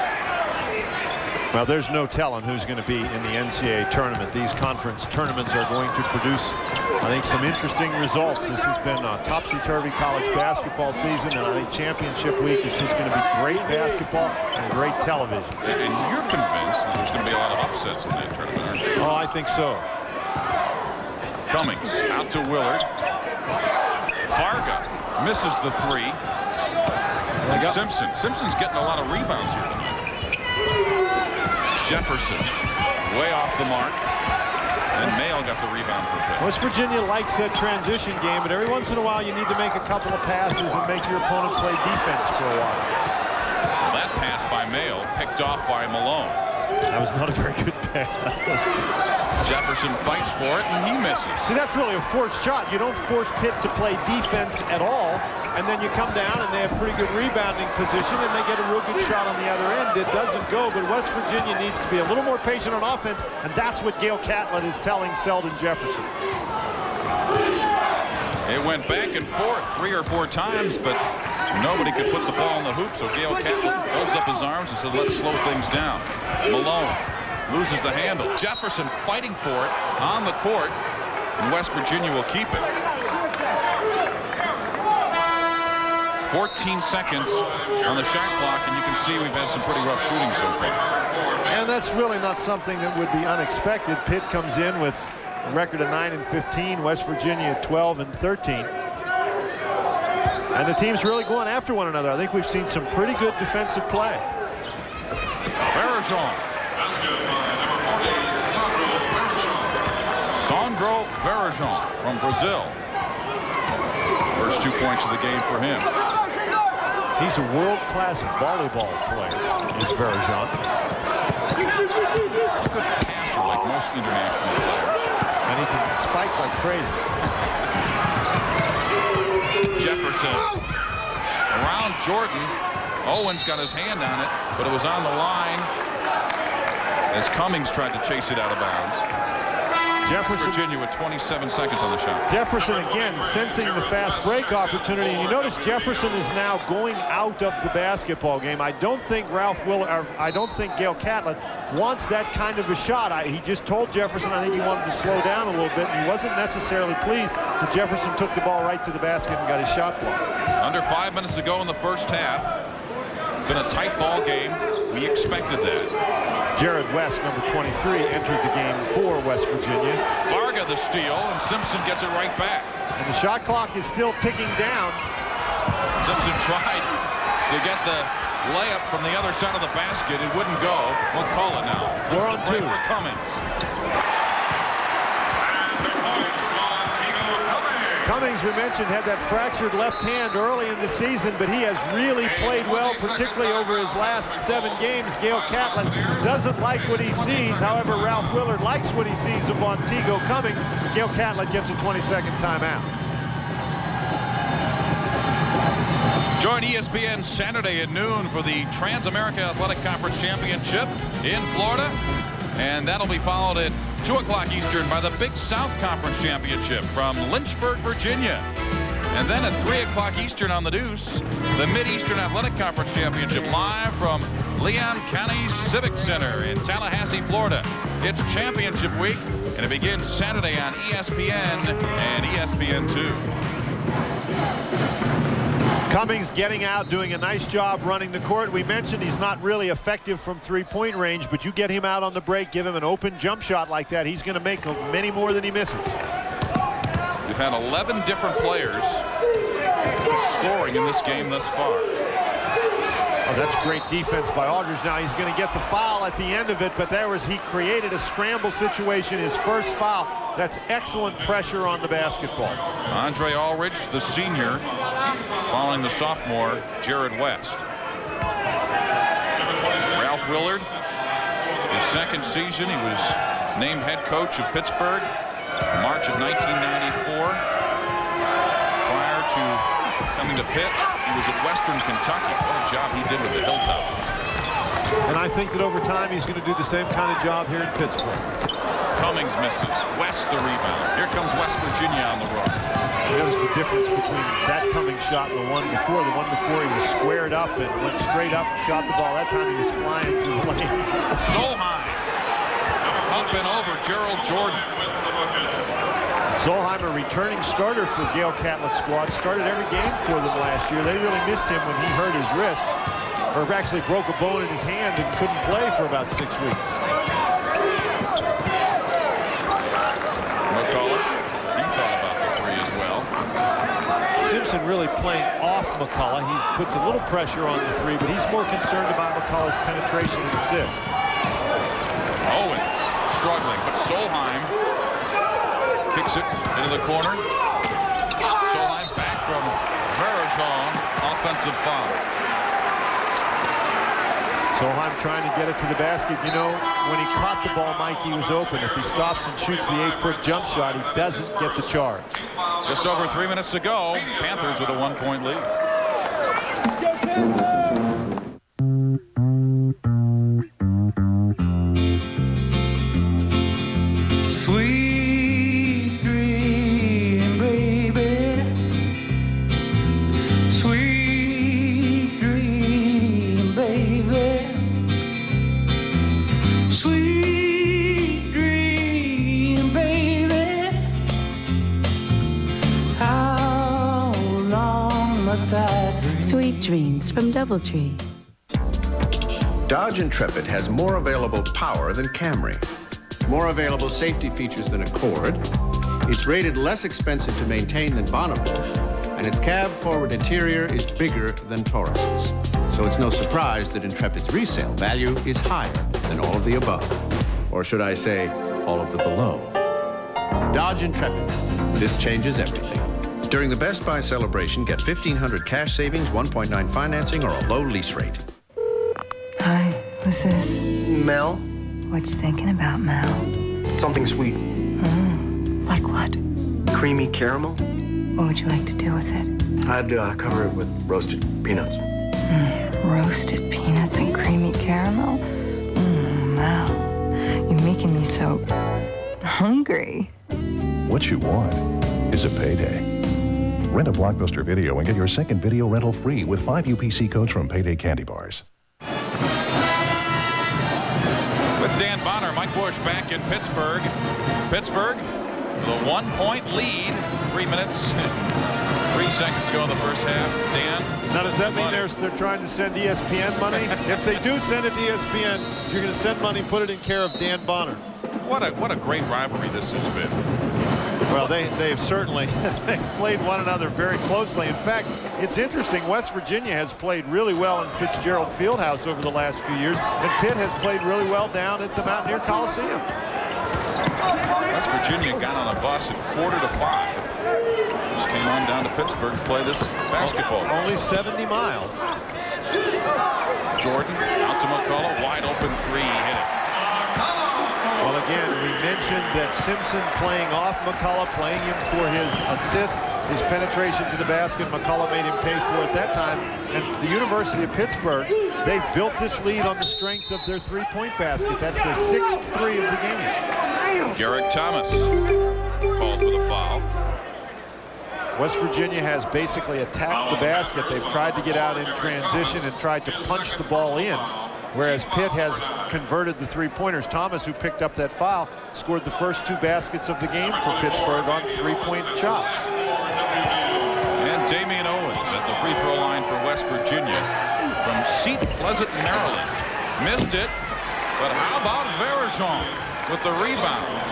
Well, there's no telling who's going to be in the N C double A tournament. These conference tournaments are going to produce, I think, some interesting results. This has been a topsy-turvy college basketball season, and I think championship week is just going to be great basketball and great television. And you're convinced that there's going to be a lot of upsets in that tournament, aren't you? Oh, I think so. Cummings out to Willard. Farga misses the three. And Simpson. Simpson's getting a lot of rebounds here tonight. Jefferson way off the mark. And Mail got the rebound for Pitt. West Virginia likes that transition game, but every once in a while you need to make a couple of passes and make your opponent play defense for a while. Well, that pass by Mail picked off by Malone. That was not a very good pass. Jefferson fights for it and he misses. See, that's really a forced shot. You don't force Pitt to play defense at all, and then you come down and they have pretty good rebounding position and they get a real good shot on the other end. It doesn't go, but West Virginia needs to be a little more patient on offense, and that's what Gail Catlett is telling Selden Jefferson. It went back and forth three or four times, but nobody could put the ball in the hoop, so Gail Catlett holds up his arms and said, let's slow things down. Malone loses the handle. Jefferson fighting for it on the court, and West Virginia will keep it. fourteen seconds on the shot clock, and you can see we've had some pretty rough shooting so far. And that's really not something that would be unexpected. Pitt comes in with a record of nine and fifteen, West Virginia twelve and thirteen. And the team's really going after one another. I think we've seen some pretty good defensive play. Varajon. Sandro Varajon from Brazil. First two points of the game for him. He's a world-class volleyball player, is Varajon. A good passer like most international players. And he can spike like crazy. Jefferson around Jordan. Owens got his hand on it, but it was on the line as Cummings tried to chase it out of bounds. Jefferson, Virginia with twenty-seven seconds on the shot. Jefferson again sensing the fast break opportunity, and you notice Jefferson is now going out of the basketball game. I don't think Ralph Will, or I don't think Gail Catlett wants that kind of a shot. I, he just told Jefferson I think he wanted to slow down a little bit, and he wasn't necessarily pleased that Jefferson took the ball right to the basket and got his shot blocked. Under five minutes to go in the first half. Been a tight ball game. We expected that. Jared West, number twenty-three, entered the game for West Virginia. Farga the steal, and Simpson gets it right back. And the shot clock is still ticking down. Simpson tried to get the layup from the other side of the basket. It wouldn't go. We'll call it now. Four on two. For Cummings. Cummings, we mentioned, had that fractured left hand early in the season, but he has really played well, particularly over his last seven games. Gale Catlett doesn't like what he sees. However, Ralph Willard likes what he sees of Montego Cummings. Gale Catlett gets a twenty-second timeout. Join E S P N Saturday at noon for the Trans-America Athletic Conference Championship in Florida. And that'll be followed at two o'clock Eastern by the Big South Conference Championship from Lynchburg, Virginia. And then at three o'clock Eastern on the Deuce, the Mid-Eastern Athletic Conference Championship live from Leon County Civic Center in Tallahassee, Florida. It's championship week, and it begins Saturday on E S P N and E S P N two. Cummings getting out, doing a nice job running the court. We mentioned he's not really effective from three-point range, but you get him out on the break, give him an open jump shot like that, he's going to make many more than he misses. We've had eleven different players scoring in this game thus far. Oh, that's great defense by Aldridge. Now he's going to get the foul at the end of it, but there was he created a scramble situation, his first foul. That's excellent pressure on the basketball. Andre Aldridge, the senior, following the sophomore, Jared West. Ralph Willard, his second season, he was named head coach of Pittsburgh in March of nineteen ninety-four. Prior to coming to Pitt, he was at Western Kentucky. What a job he did with the Hilltoppers. And I think that over time he's going to do the same kind of job here in Pittsburgh. Cummings misses. West the rebound. Here comes West Virginia on the road. Notice the difference between that Cummings shot and the one before. The one before he was squared up and went straight up and shot the ball. That time he was flying through the lane. Solheim up and over Gerald Jordan. Solheim, a returning starter for Gale Catlett's squad, started every game for them last year. They really missed him when he hurt his wrist, or actually broke a bone in his hand and couldn't play for about six weeks. McCullough, he thought about the three as well. Simpson really playing off McCullough. He puts a little pressure on the three, but he's more concerned about McCullough's penetration and assist. Owens struggling, but Solheim kicks it into the corner. Solheim back from Verajong, offensive foul. Solheim trying to get it to the basket. You know, when he caught the ball, Mike, he was open. If he stops and shoots the eight-foot jump shot, he doesn't get the charge. Just over three minutes to go. Panthers with a one-point lead. Sweet dream, baby. Sweet dream, baby. Sweet dream, baby. How long must I dream? Sweet dreams from Doubletree. Dodge Intrepid has more available power than Camry, more available safety features than Accord. It's rated less expensive to maintain than Bonneville, and its cab forward interior is bigger than Taurus's. So it's no surprise that Intrepid's resale value is higher than all of the above. Or should I say, all of the below. Dodge Intrepid. This changes everything. During the Best Buy celebration, get fifteen hundred cash savings, one point nine financing, or a low lease rate. Hi, who's this? Mel? What you thinking about, Mel? Something sweet. Mm, like what? Creamy caramel? What would you like to do with it? I'd uh, cover it with roasted peanuts. Mm, roasted peanuts and creamy caramel? Mmm, Mel, you're making me so hungry. What you want is a payday. Rent a Blockbuster Video and get your second video rental free with five U P C codes from Payday Candy Bars. With Dan Bonner, Mike Bush back in Pittsburgh. Pittsburgh, the one-point lead. Three minutes, three seconds to go in the first half. Dan? Now, does that mean they're, they're trying to send E S P N money? If they do send it to E S P N, you're going to send money, put it in care of Dan Bonner. What a, what a great rivalry this has been. Well, they, they've certainly they've played one another very closely. In fact, it's interesting. West Virginia has played really well in Fitzgerald Fieldhouse over the last few years, and Pitt has played really well down at the Mountaineer Coliseum. West Virginia got on a bus at quarter to five. Was run down to Pittsburgh to play this basketball. Only seventy miles. Jordan out to McCullough, wide open three, he hit it. Well, again, we mentioned that Simpson playing off McCullough, playing him for his assist, his penetration to the basket. McCullough made him pay for it that time. And the University of Pittsburgh, they've built this lead on the strength of their three-point basket. That's their sixth three of the game. Garrick Thomas called for the foul. West Virginia has basically attacked the basket. They've tried to get out in transition and tried to punch the ball in, whereas Pitt has converted the three-pointers. Thomas, who picked up that foul, scored the first two baskets of the game for Pittsburgh on three-point shots. And Damian Owens at the free throw line for West Virginia from Seat Pleasant, Maryland. Missed it, but how about Verejean with the rebound?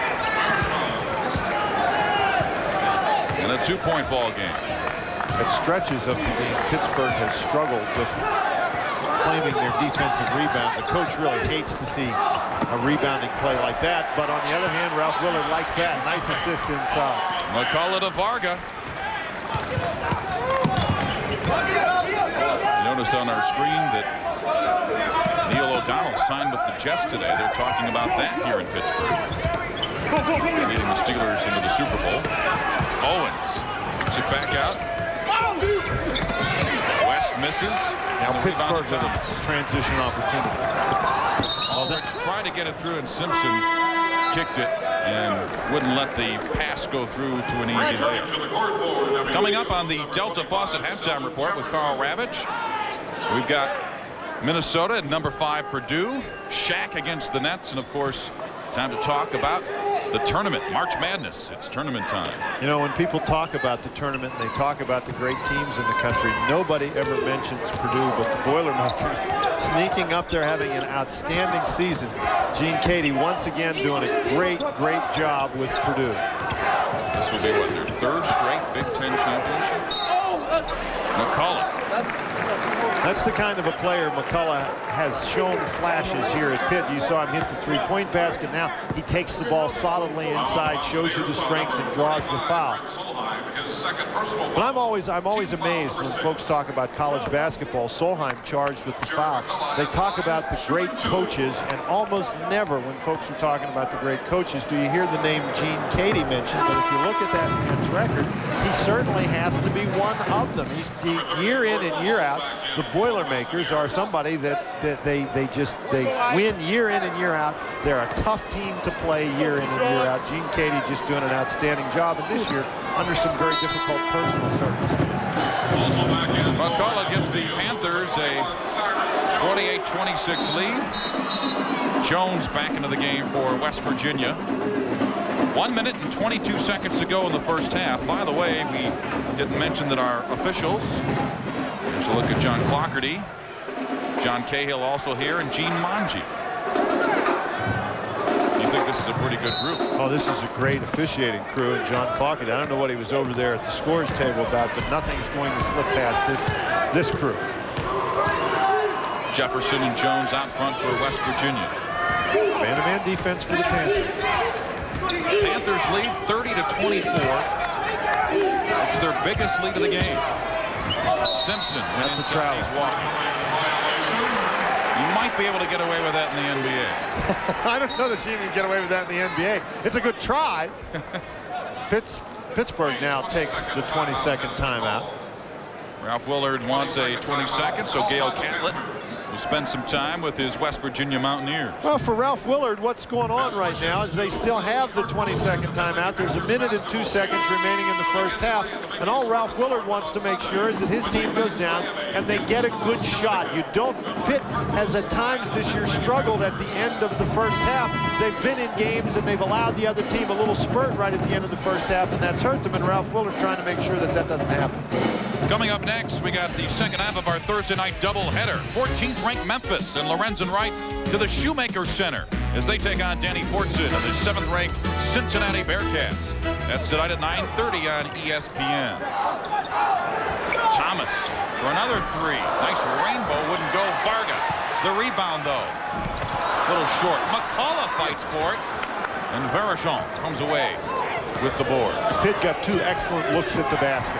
And a two-point ball game. At stretches of the game, Pittsburgh has struggled with claiming their defensive rebounds. The coach really hates to see a rebounding play like that, but on the other hand, Ralph Willard likes that. Nice assist inside. McCullough to Varga. Noticed on our screen that Neil O'Donnell signed with the Jets today. They're talking about that here in Pittsburgh. Leading the Steelers into the Super Bowl. Owens puts it back out. West misses. Now Pittsburgh to the transition opportunity. Aldridge tried to get it through, and Simpson kicked it and wouldn't let the pass go through to an easy layup. Coming up on the Delta Faucet halftime report with Carl Ravitch, we've got Minnesota at number five Purdue, Shaq against the Nets, and of course time to talk about the tournament, March Madness. It's tournament time. You know, when people talk about the tournament and they talk about the great teams in the country, nobody ever mentions Purdue, but the Boilermakers sneaking up there, having an outstanding season. Gene Cady once again doing a great, great job with Purdue. This will be, what, their third straight Big Ten championship? McCullough. That's the kind of a player McCullough has shown flashes here at Pitt. You saw him hit the three-point basket. Now he takes the ball solidly inside, shows you the strength, and draws the foul. But I'm always, I'm always amazed when folks talk about college basketball. Solheim charged with the foul. They talk about the great coaches, and almost never, when folks are talking about the great coaches, do you hear the name Gene Cady mentioned. But if you look at that man's record, he certainly has to be one of them. He's he, year in and year out. The Boilermakers are somebody that, that they, they just they win year in and year out. They're a tough team to play year in and year out. Gene Cady just doing an outstanding job, and this year under some very difficult personal circumstances. McCullough gives the Panthers a twenty-eight twenty-six lead. Jones back into the game for West Virginia. One minute and twenty-two seconds to go in the first half. By the way, we didn't mention that our officials, here's a look at John Clockerty, John Cahill also here, and Gene Monge. You think this is a pretty good group? Oh, this is a great officiating crew, and John Clockerty, I don't know what he was over there at the scores table about, but nothing's going to slip past this, this crew. Jefferson and Jones out front for West Virginia. Man-to-man defense for the Panthers. Panthers lead thirty to twenty-four. It's their biggest lead of the game. Simpson, that's a travel. He's walking. You might be able to get away with that in the N B A. I don't know that you can get away with that in the N B A. It's a good try. Pitts, Pittsburgh now takes the twenty-second timeout. Ralph Willard wants a twenty-second, so Gail Catlett will spend some time with his West Virginia Mountaineers. Well, for Ralph Willard, what's going on right now is they still have the twenty-second timeout. There's a minute and two seconds remaining in the first half, and all Ralph Willard wants to make sure is that his team goes down and they get a good shot. You don't. Pitt has at times this year struggled at the end of the first half. They've been in games and they've allowed the other team a little spurt right at the end of the first half, and that's hurt them, and Ralph Willard trying to make sure that that doesn't happen. Coming up next, we got the second half of our Thursday night doubleheader. fourteenth ranked Memphis and Lorenzen Wright to the Shoemaker Center as they take on Danny Fortson and the seventh ranked Cincinnati Bearcats. That's tonight at nine thirty on E S P N. Thomas for another three. Nice rainbow, wouldn't go. Varga. The rebound, though. A little short. McCullough fights for it. And Verejean comes away with the board. Pitt got two excellent looks at the basket.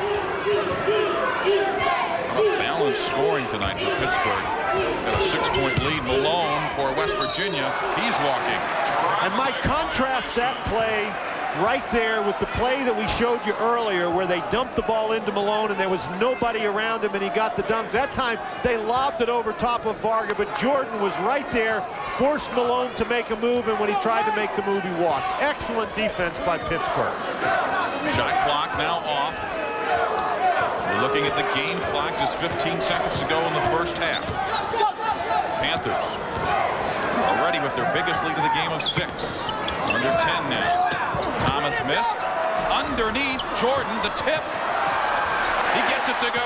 A balanced scoring tonight for Pittsburgh. Got a six-point lead. Malone for West Virginia. He's walking. And Mike, contrast that play right there with the play that we showed you earlier where they dumped the ball into Malone and there was nobody around him and he got the dunk. That time they lobbed it over top of Varga, but Jordan was right there, forced Malone to make a move, and when he tried to make the move, he walked. Excellent defense by Pittsburgh. Shot clock now off. We're looking at the game clock, just fifteen seconds to go in the first half. Panthers already with their biggest lead of the game of six. Under ten now. Thomas missed. Underneath, Jordan, the tip. He gets it to go.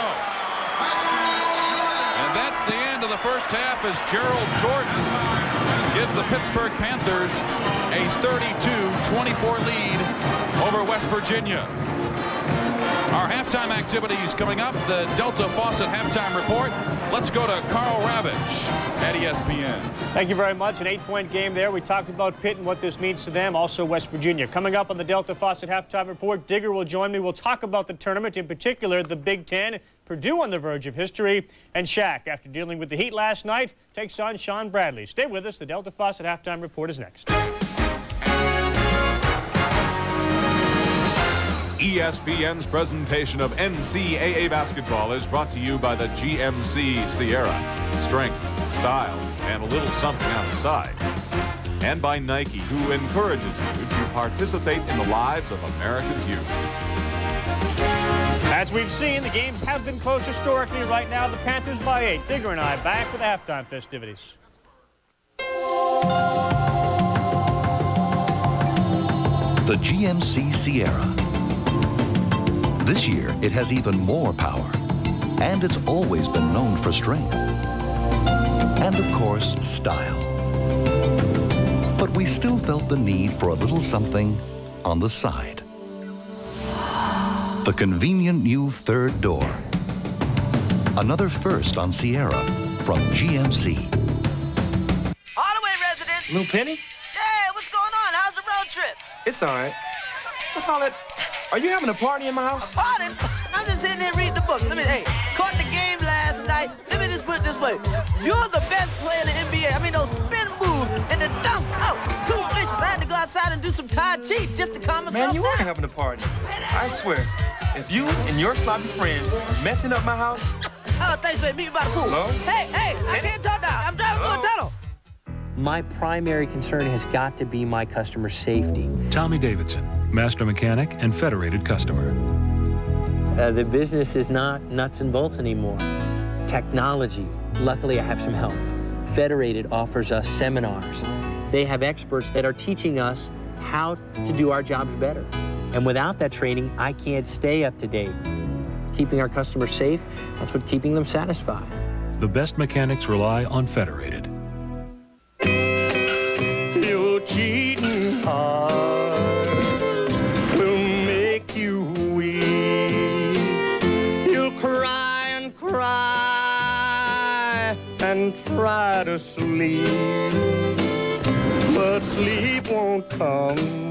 And that's the end of the first half as Gerald Jordan gives the Pittsburgh Panthers a thirty-two twenty-four lead over West Virginia. Our halftime activities coming up, the Delta Faucet halftime report. Let's go to Carl Ravitch at E S P N. Thank you very much. An eight-point game there. We talked about Pitt and what this means to them, also West Virginia. Coming up on the Delta Faucet halftime report, Digger will join me. We'll talk about the tournament, in particular the Big Ten, Purdue on the verge of history, and Shaq, after dealing with the heat last night, takes on Sean Bradley. Stay with us. The Delta Faucet halftime report is next. E S P N's presentation of N C double A basketball is brought to you by the G M C Sierra. Strength, style, and a little something on the side. And by Nike, who encourages you to participate in the lives of America's youth. As we've seen, the games have been close historically. Right now, the Panthers by eight. Digger and I back with the halftime festivities. The G M C Sierra. This year, it has even more power, and it's always been known for strength. And of course, style. But we still felt the need for a little something on the side. The convenient new third door. Another first on Sierra from G M C. Hardaway resident. Lou Penny? Hey, what's going on? How's the road trip? It's all right. What's all that? Are you having a party in my house? A party? I'm just sitting there reading the book. Let me, hey, caught the game last night. Let me just put it this way. You're the best player in the N B A. I mean, those spin moves and the dunks. Oh, too vicious. I had to go outside and do some Tai Chi just to calm myself down. Man, you are having a party. I swear, if you and your sloppy friends are messing up my house... Oh, thanks, baby. Meet me by the pool. Hello? Hey, hey, I can't talk now. I'm driving through a tunnel. My primary concern has got to be my customer safety. Tommy Davidson, master mechanic and Federated customer. Uh, the business is not nuts and bolts anymore. Technology, luckily I have some help. Federated offers us seminars. They have experts that are teaching us how to do our jobs better. And without that training, I can't stay up to date. Keeping our customers safe, that's what keeping them satisfied. The best mechanics rely on Federated. Your cheating heart will make you weep. You'll cry and cry and try to sleep, but sleep won't come.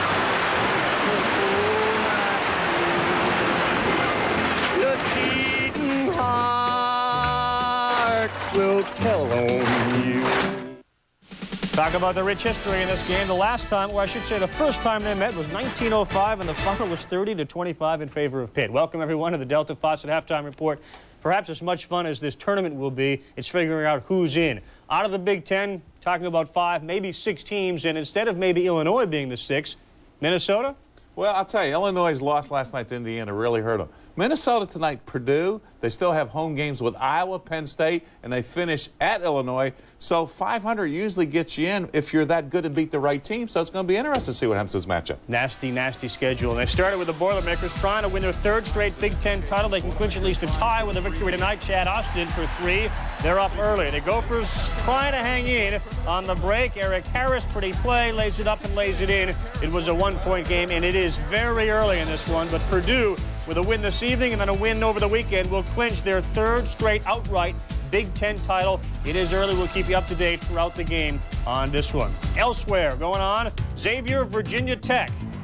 Your cheating heart will tell on you. Talk about the rich history in this game. The last time, or I should say the first time they met was nineteen oh five, and the final was thirty to twenty-five in favor of Pitt. Welcome, everyone, to the Delta Faucet Halftime Report. Perhaps as much fun as this tournament will be, it's figuring out who's in. Out of the Big Ten, talking about five, maybe six teams, and instead of maybe Illinois being the six, Minnesota? Well, I'll tell you, Illinois' loss last night to Indiana really hurt them. Minnesota tonight, Purdue, they still have home games with Iowa, Penn State, and they finish at Illinois. So five hundred usually gets you in if you're that good and beat the right team. So it's going to be interesting to see what happens to this matchup. Nasty, nasty schedule. And they started with the Boilermakers trying to win their third straight Big Ten title. They can clinch at least a tie with a victory tonight. Chad Austin for three. They're up early. The Gophers trying to hang in on the break. Eric Harris, pretty play, lays it up and lays it in. It was a one-point game, and it is very early in this one. But Purdue, with a win this evening and then a win over the weekend, will clinch their third straight outright Big Ten title. It is early. We'll keep you up to date throughout the game on this one. Elsewhere, going on, Xavier, Virginia Tech.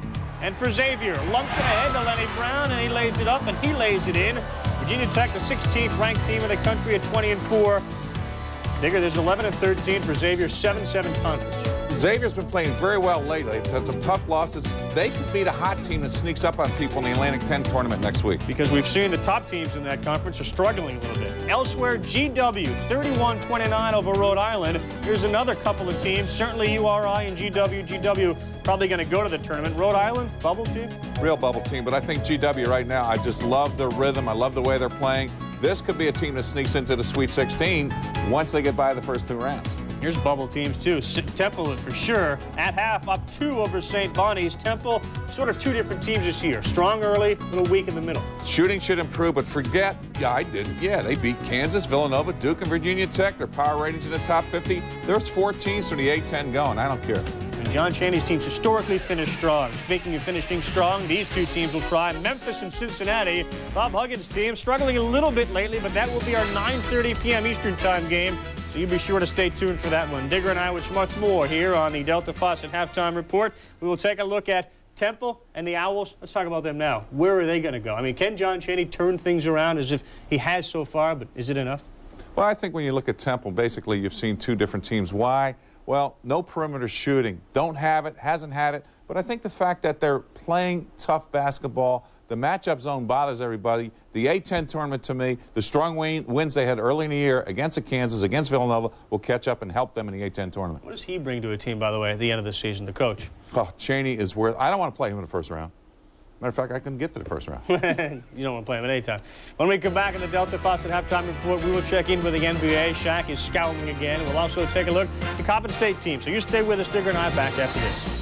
And for Xavier, lumped it ahead to Lenny Brown, and he lays it up, and he lays it in. Virginia Tech, the sixteenth ranked team in the country at twenty and four. Digger, there's eleven and thirteen for Xavier, seven seven conference. Xavier's been playing very well lately. They've had some tough losses. They could beat a hot team that sneaks up on people in the Atlantic ten tournament next week. Because we've seen the top teams in that conference are struggling a little bit. Elsewhere, G W, thirty-one twenty-nine over Rhode Island. Here's another couple of teams. Certainly U R I and G W. G W probably going to go to the tournament. Rhode Island, bubble team? Real bubble team, but I think G W right now, I just love their rhythm. I love the way they're playing. This could be a team that sneaks into the Sweet sixteen once they get by the first two rounds. Here's bubble teams, too. Temple, for sure, at half, up two over Saint Bonnie's. Temple, sort of two different teams this year. Strong early, a little weak in the middle. Shooting should improve, but forget, yeah, I didn't. Yeah, they beat Kansas, Villanova, Duke, and Virginia Tech. Their power ratings in the top fifty. There's four teams from the A ten going. I don't care. And John Chaney's teams historically finish strong. Speaking of finishing strong, these two teams will try. Memphis and Cincinnati. Bob Huggins' team struggling a little bit lately, but that will be our nine thirty p m Eastern time game. So you be sure to stay tuned for that one. Digger and I, which much more here on the Delta Faucet Halftime Report. We will take a look at Temple and the Owls. Let's talk about them now. Where are they going to go? I mean, can John Chaney turn things around as if he has so far, but is it enough? Well, I think when you look at Temple, basically you've seen two different teams. Why? Well, no perimeter shooting. Don't have it, hasn't had it. But I think the fact that they're playing tough basketball, the matchup zone bothers everybody. The A ten tournament, to me, the strong wins they had early in the year against the Kansas, against Villanova, will catch up and help them in the A ten tournament. What does he bring to a team, by the way, at the end of the season, the coach? Oh, Chaney is worth. I don't want to play him in the first round. Matter of fact, I couldn't get to the first round. You don't want to play him at any time. When we come back in the Delta Faucet Halftime Report, we will check in with the N B A. Shaq is scouting again. We'll also take a look at the Coppin State team. So you stay with us, Digger and I, back after this.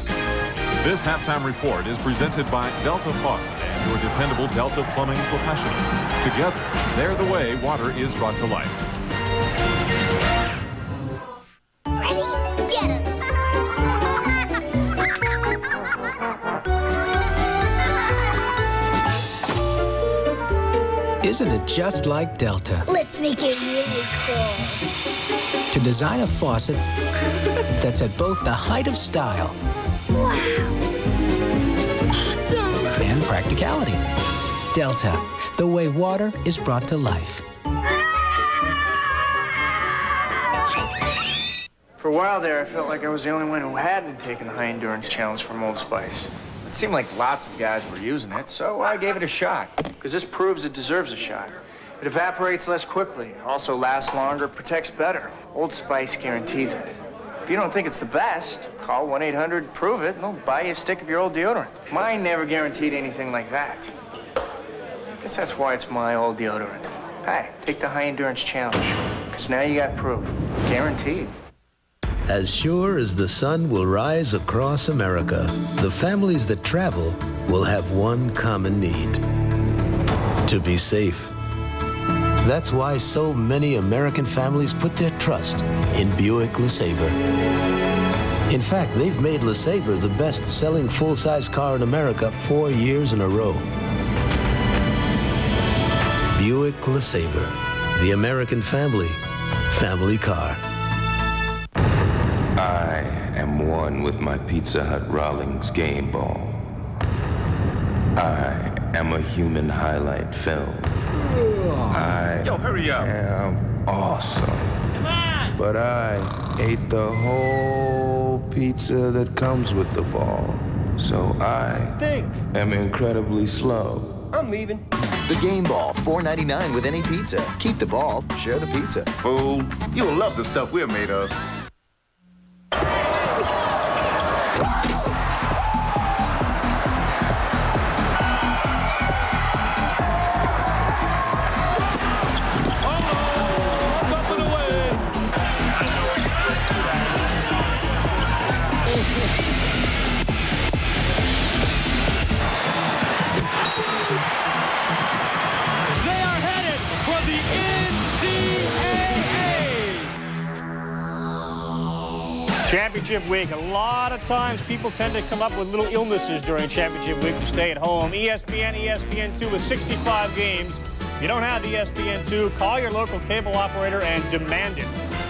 This halftime report is presented by Delta Faucet and your dependable Delta Plumbing professional. Together, they're the way water is brought to life. Ready? Get it! Isn't it just like Delta? Let's make it really cool. To design a faucet that's at both the height of style. Wow. Awesome. And practicality. Delta, the way water is brought to life. For a while there, I felt like I was the only one who hadn't taken the high endurance challenge from Old Spice. It seemed like lots of guys were using it, so I gave it a shot. Because this proves it deserves a shot. It evaporates less quickly, also lasts longer, protects better. Old Spice guarantees it. If you don't think it's the best, call one eight hundred prove it, and they'll buy you a stick of your old deodorant. Mine never guaranteed anything like that. I guess that's why it's my old deodorant. Hey, take the high endurance challenge, because now you got proof. Guaranteed. As sure as the sun will rise across America, the families that travel will have one common need: to be safe. That's why so many American families put their trust in Buick LeSabre. In fact, they've made LeSabre the best-selling full-size car in America four years in a row. Buick LeSabre, the American family, family car. I am one with my Pizza Hut Rawlings game ball. I am a human highlight film. I Yo, hurry up. am awesome. Come on. But I ate the whole pizza that comes with the ball. So I Stink. am incredibly slow. I'm leaving. The Game Ball, four ninety-nine with any pizza. Keep the ball, share the pizza. Fool, you'll love the stuff we're made of. Championship week. A lot of times people tend to come up with little illnesses during championship week to stay at home. E S P N, E S P N two with sixty-five games. If you don't have E S P N two, call your local cable operator and demand it.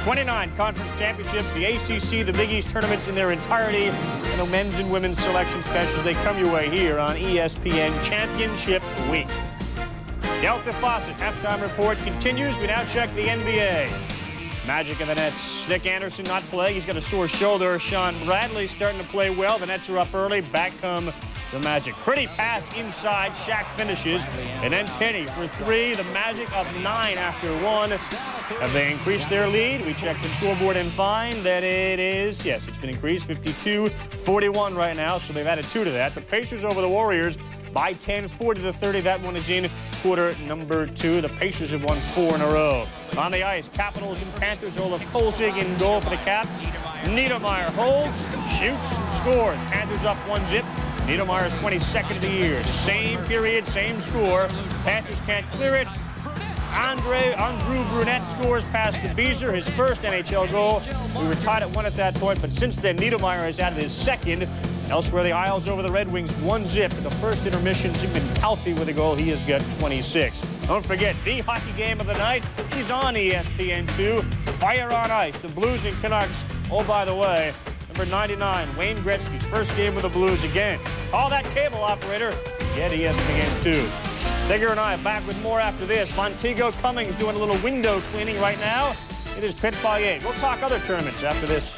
twenty-nine conference championships, the A C C, the Big East tournaments in their entirety, and the men's and women's selection specials. They come your way here on E S P N Championship Week. Delta Faucet halftime report continues. We now check the N B A. Magic in the Nets. Nick Anderson not playing. He's got a sore shoulder. Sean Bradley starting to play well. The Nets are up early. Back come the Magic. Pretty pass inside. Shaq finishes. And then Penny for three. The Magic up nine after one. Have they increased their lead? We check the scoreboard and find that it is, yes, it's been increased. fifty-two forty-one right now, so they've added two to that. The Pacers over the Warriors by ten, forty to thirty. That one is in quarter number two. The Pacers have won four in a row. On the ice, Capitals and Panthers. Olaf Kolzig in goal for the Caps. Niedermeyer holds, shoots, and scores. Panthers up one zip. Niedermeyer's twenty-second of the year. Same period, same score. Panthers can't clear it. Andre, Andrew Brunette scores past the Beezer, his first N H L goal. We were tied at one at that point, but since then, Niedermeyer has added his second. Elsewhere, the Isles over the Red Wings, one zip. The first intermissions have been healthy with a goal. He has got twenty-six. Don't forget, the hockey game of the night is on E S P N two. Fire on Ice, the Blues and Canucks. Oh, by the way, number ninety-nine, Wayne Gretzky's first game with the Blues again. Call that cable operator. Get E S P N two. Digger and I back with more after this. Montego Cummings doing a little window cleaning right now. It is Pitt by eight. We'll talk other tournaments after this.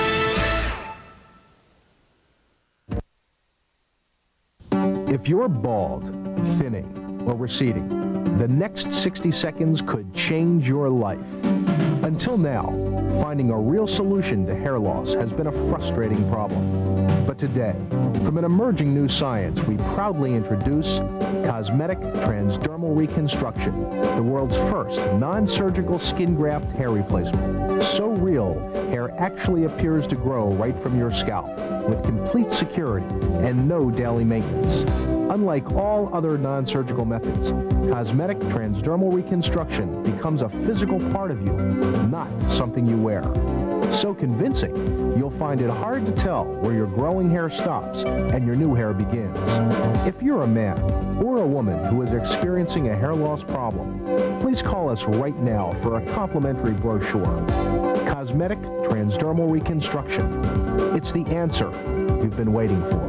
If you're bald, thinning, or receding, the next sixty seconds could change your life. Until now, finding a real solution to hair loss has been a frustrating problem. But today, from an emerging new science, we proudly introduce cosmetic transdermal reconstruction, the world's first non-surgical skin graft hair replacement. So real, hair actually appears to grow right from your scalp, with complete security and no daily maintenance. Unlike all other non-surgical methods, cosmetic transdermal reconstruction becomes a physical part of you, not something you wear. So convincing, you'll find it hard to tell where your growing hair stops and your new hair begins. If you're a man or a woman who is experiencing a hair loss problem, please call us right now for a complimentary brochure. Cosmetic transdermal reconstruction. It's the answer you've been waiting for.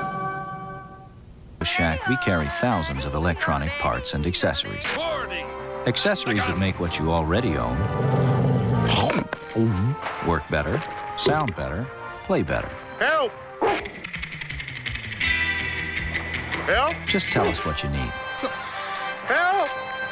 Shack, we carry thousands of electronic parts and accessories. Accessories that make what you already own work better, sound better, play better. Help! Help! Just tell us what you need. Help!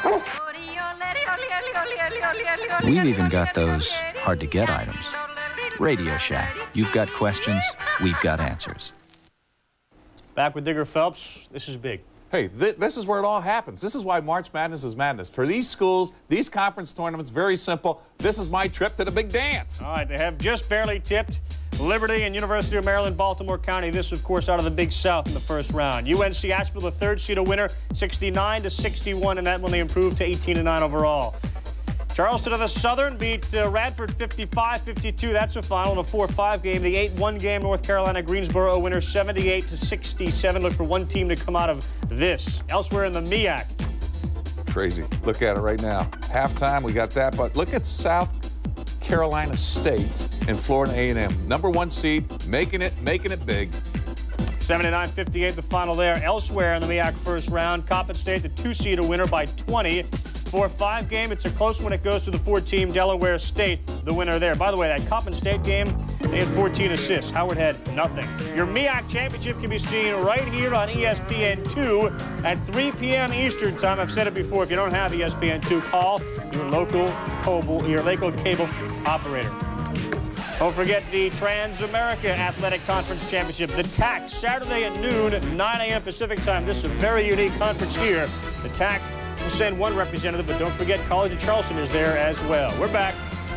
We've even got those hard-to-get items. Radio Shack. You've got questions, we've got answers. Back with Digger Phelps. This is big. Hey, th this is where it all happens. This is why March Madness is madness. For these schools, these conference tournaments, very simple. This is my trip to the big dance. All right, they have just barely tipped Liberty and University of Maryland, Baltimore County. This, of course, out of the Big South in the first round. U N C Asheville, the third seed, a winner, sixty-nine to sixty-one, and that one they improved to eighteen to nine overall. Charleston of the Southern beat uh, Radford fifty-five fifty-two. That's a final in a four five game. The eight one game, North Carolina Greensboro a winner seventy-eight to sixty-seven. Look for one team to come out of this. Elsewhere in the M E A C. Crazy. Look at it right now. Halftime, we got that, but look at South Carolina State and Florida A and M. Number one seed, making it, making it big. seventy-nine fifty-eight, the final there. Elsewhere in the M E A C first round, Coppin State, the two seed, a winner by twenty. four five game, it's a close one. It goes to the four-team Delaware State, the winner there. By the way, that Coppin State game, they had fourteen assists. Howard had nothing. Your M E A C championship can be seen right here on E S P N two at three p m Eastern time. I've said it before. If you don't have E S P N two, call your local cable, your local cable operator. Don't forget the Trans-America Athletic Conference Championship, the T A C, Saturday at noon, nine a m Pacific time. This is a very unique conference here. The T A C will send one representative, but don't forget College of Charleston is there as well. We're back.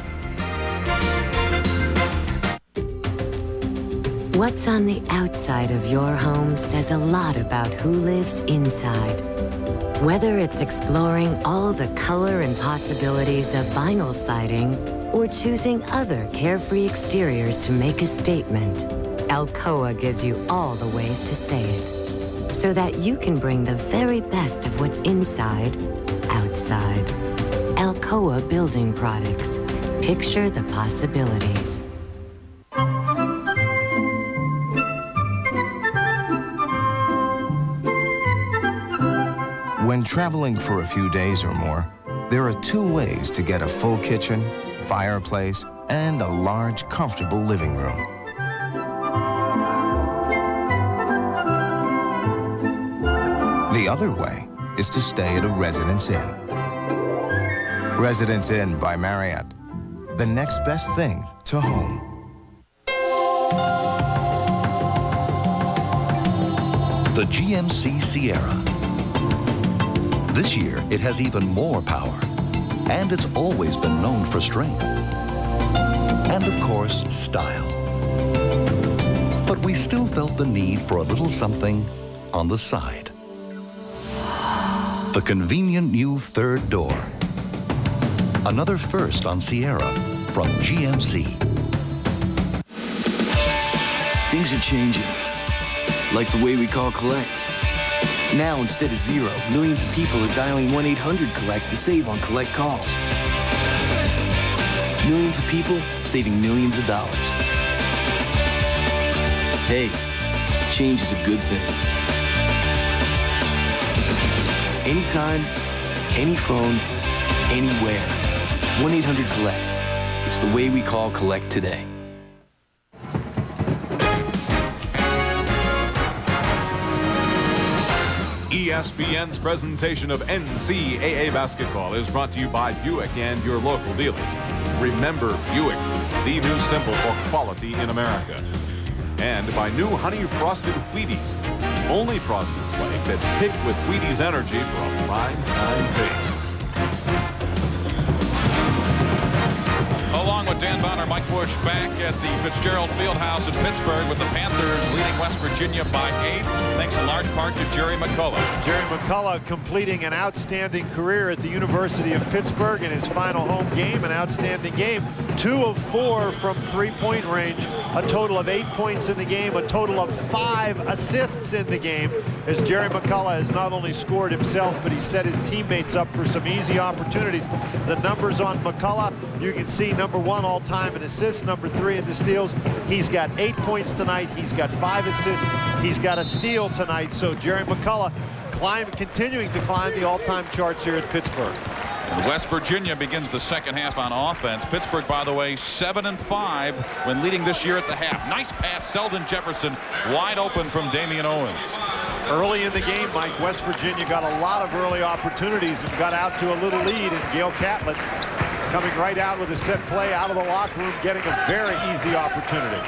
What's on the outside of your home says a lot about who lives inside. Whether it's exploring all the color and possibilities of vinyl siding or choosing other carefree exteriors to make a statement, Alcoa gives you all the ways to say it, so that you can bring the very best of what's inside, outside. Alcoa Building Products. Picture the possibilities. When traveling for a few days or more, there are two ways to get a full kitchen, fireplace, and a large, comfortable living room. The other way is to stay at a Residence Inn. Residence Inn by Marriott, the next best thing to home. The G M C Sierra. This year, it has even more power, and it's always been known for strength. And of course, style. But we still felt the need for a little something on the side. The convenient new third door. Another first on Sierra from G M C. Things are changing, like the way we call collect. Now, instead of zero, millions of people are dialing one eight hundred collect to save on collect calls. Millions of people saving millions of dollars. Hey, change is a good thing. Anytime, any phone, anywhere. one eight hundred collect. It's the way we call collect today. E S P N's presentation of N C double A basketball is brought to you by Buick and your local dealers. Remember Buick, the new symbol for quality in America. And by new Honey Frosted Wheaties, only frosted flake that's picked with Wheaties energy for a prime time taste. Along with Dan Bonner, Mike Bush back at the Fitzgerald Fieldhouse in Pittsburgh with the Panthers leading West Virginia by eight, thanks in large part to Jerry McCullough. Jerry McCullough completing an outstanding career at the University of Pittsburgh in his final home game, an outstanding game. Two of four from three-point range, a total of eight points in the game, a total of five assists in the game, as Jerry McCullough has not only scored himself, but he set his teammates up for some easy opportunities. The numbers on McCullough, you can see number one all-time in assists, number three in the steals. He's got eight points tonight. He's got five assists. He's got a steal tonight. So Jerry McCullough climb, continuing to climb the all-time charts here at Pittsburgh. And West Virginia begins the second half on offense. Pittsburgh, by the way, seven and five when leading this year at the half. Nice pass, Selden Jefferson, wide open from Damian Owens. Early in the game, Mike, West Virginia got a lot of early opportunities and got out to a little lead, and Gail Catlett coming right out with a set play out of the locker room, getting a very easy opportunity.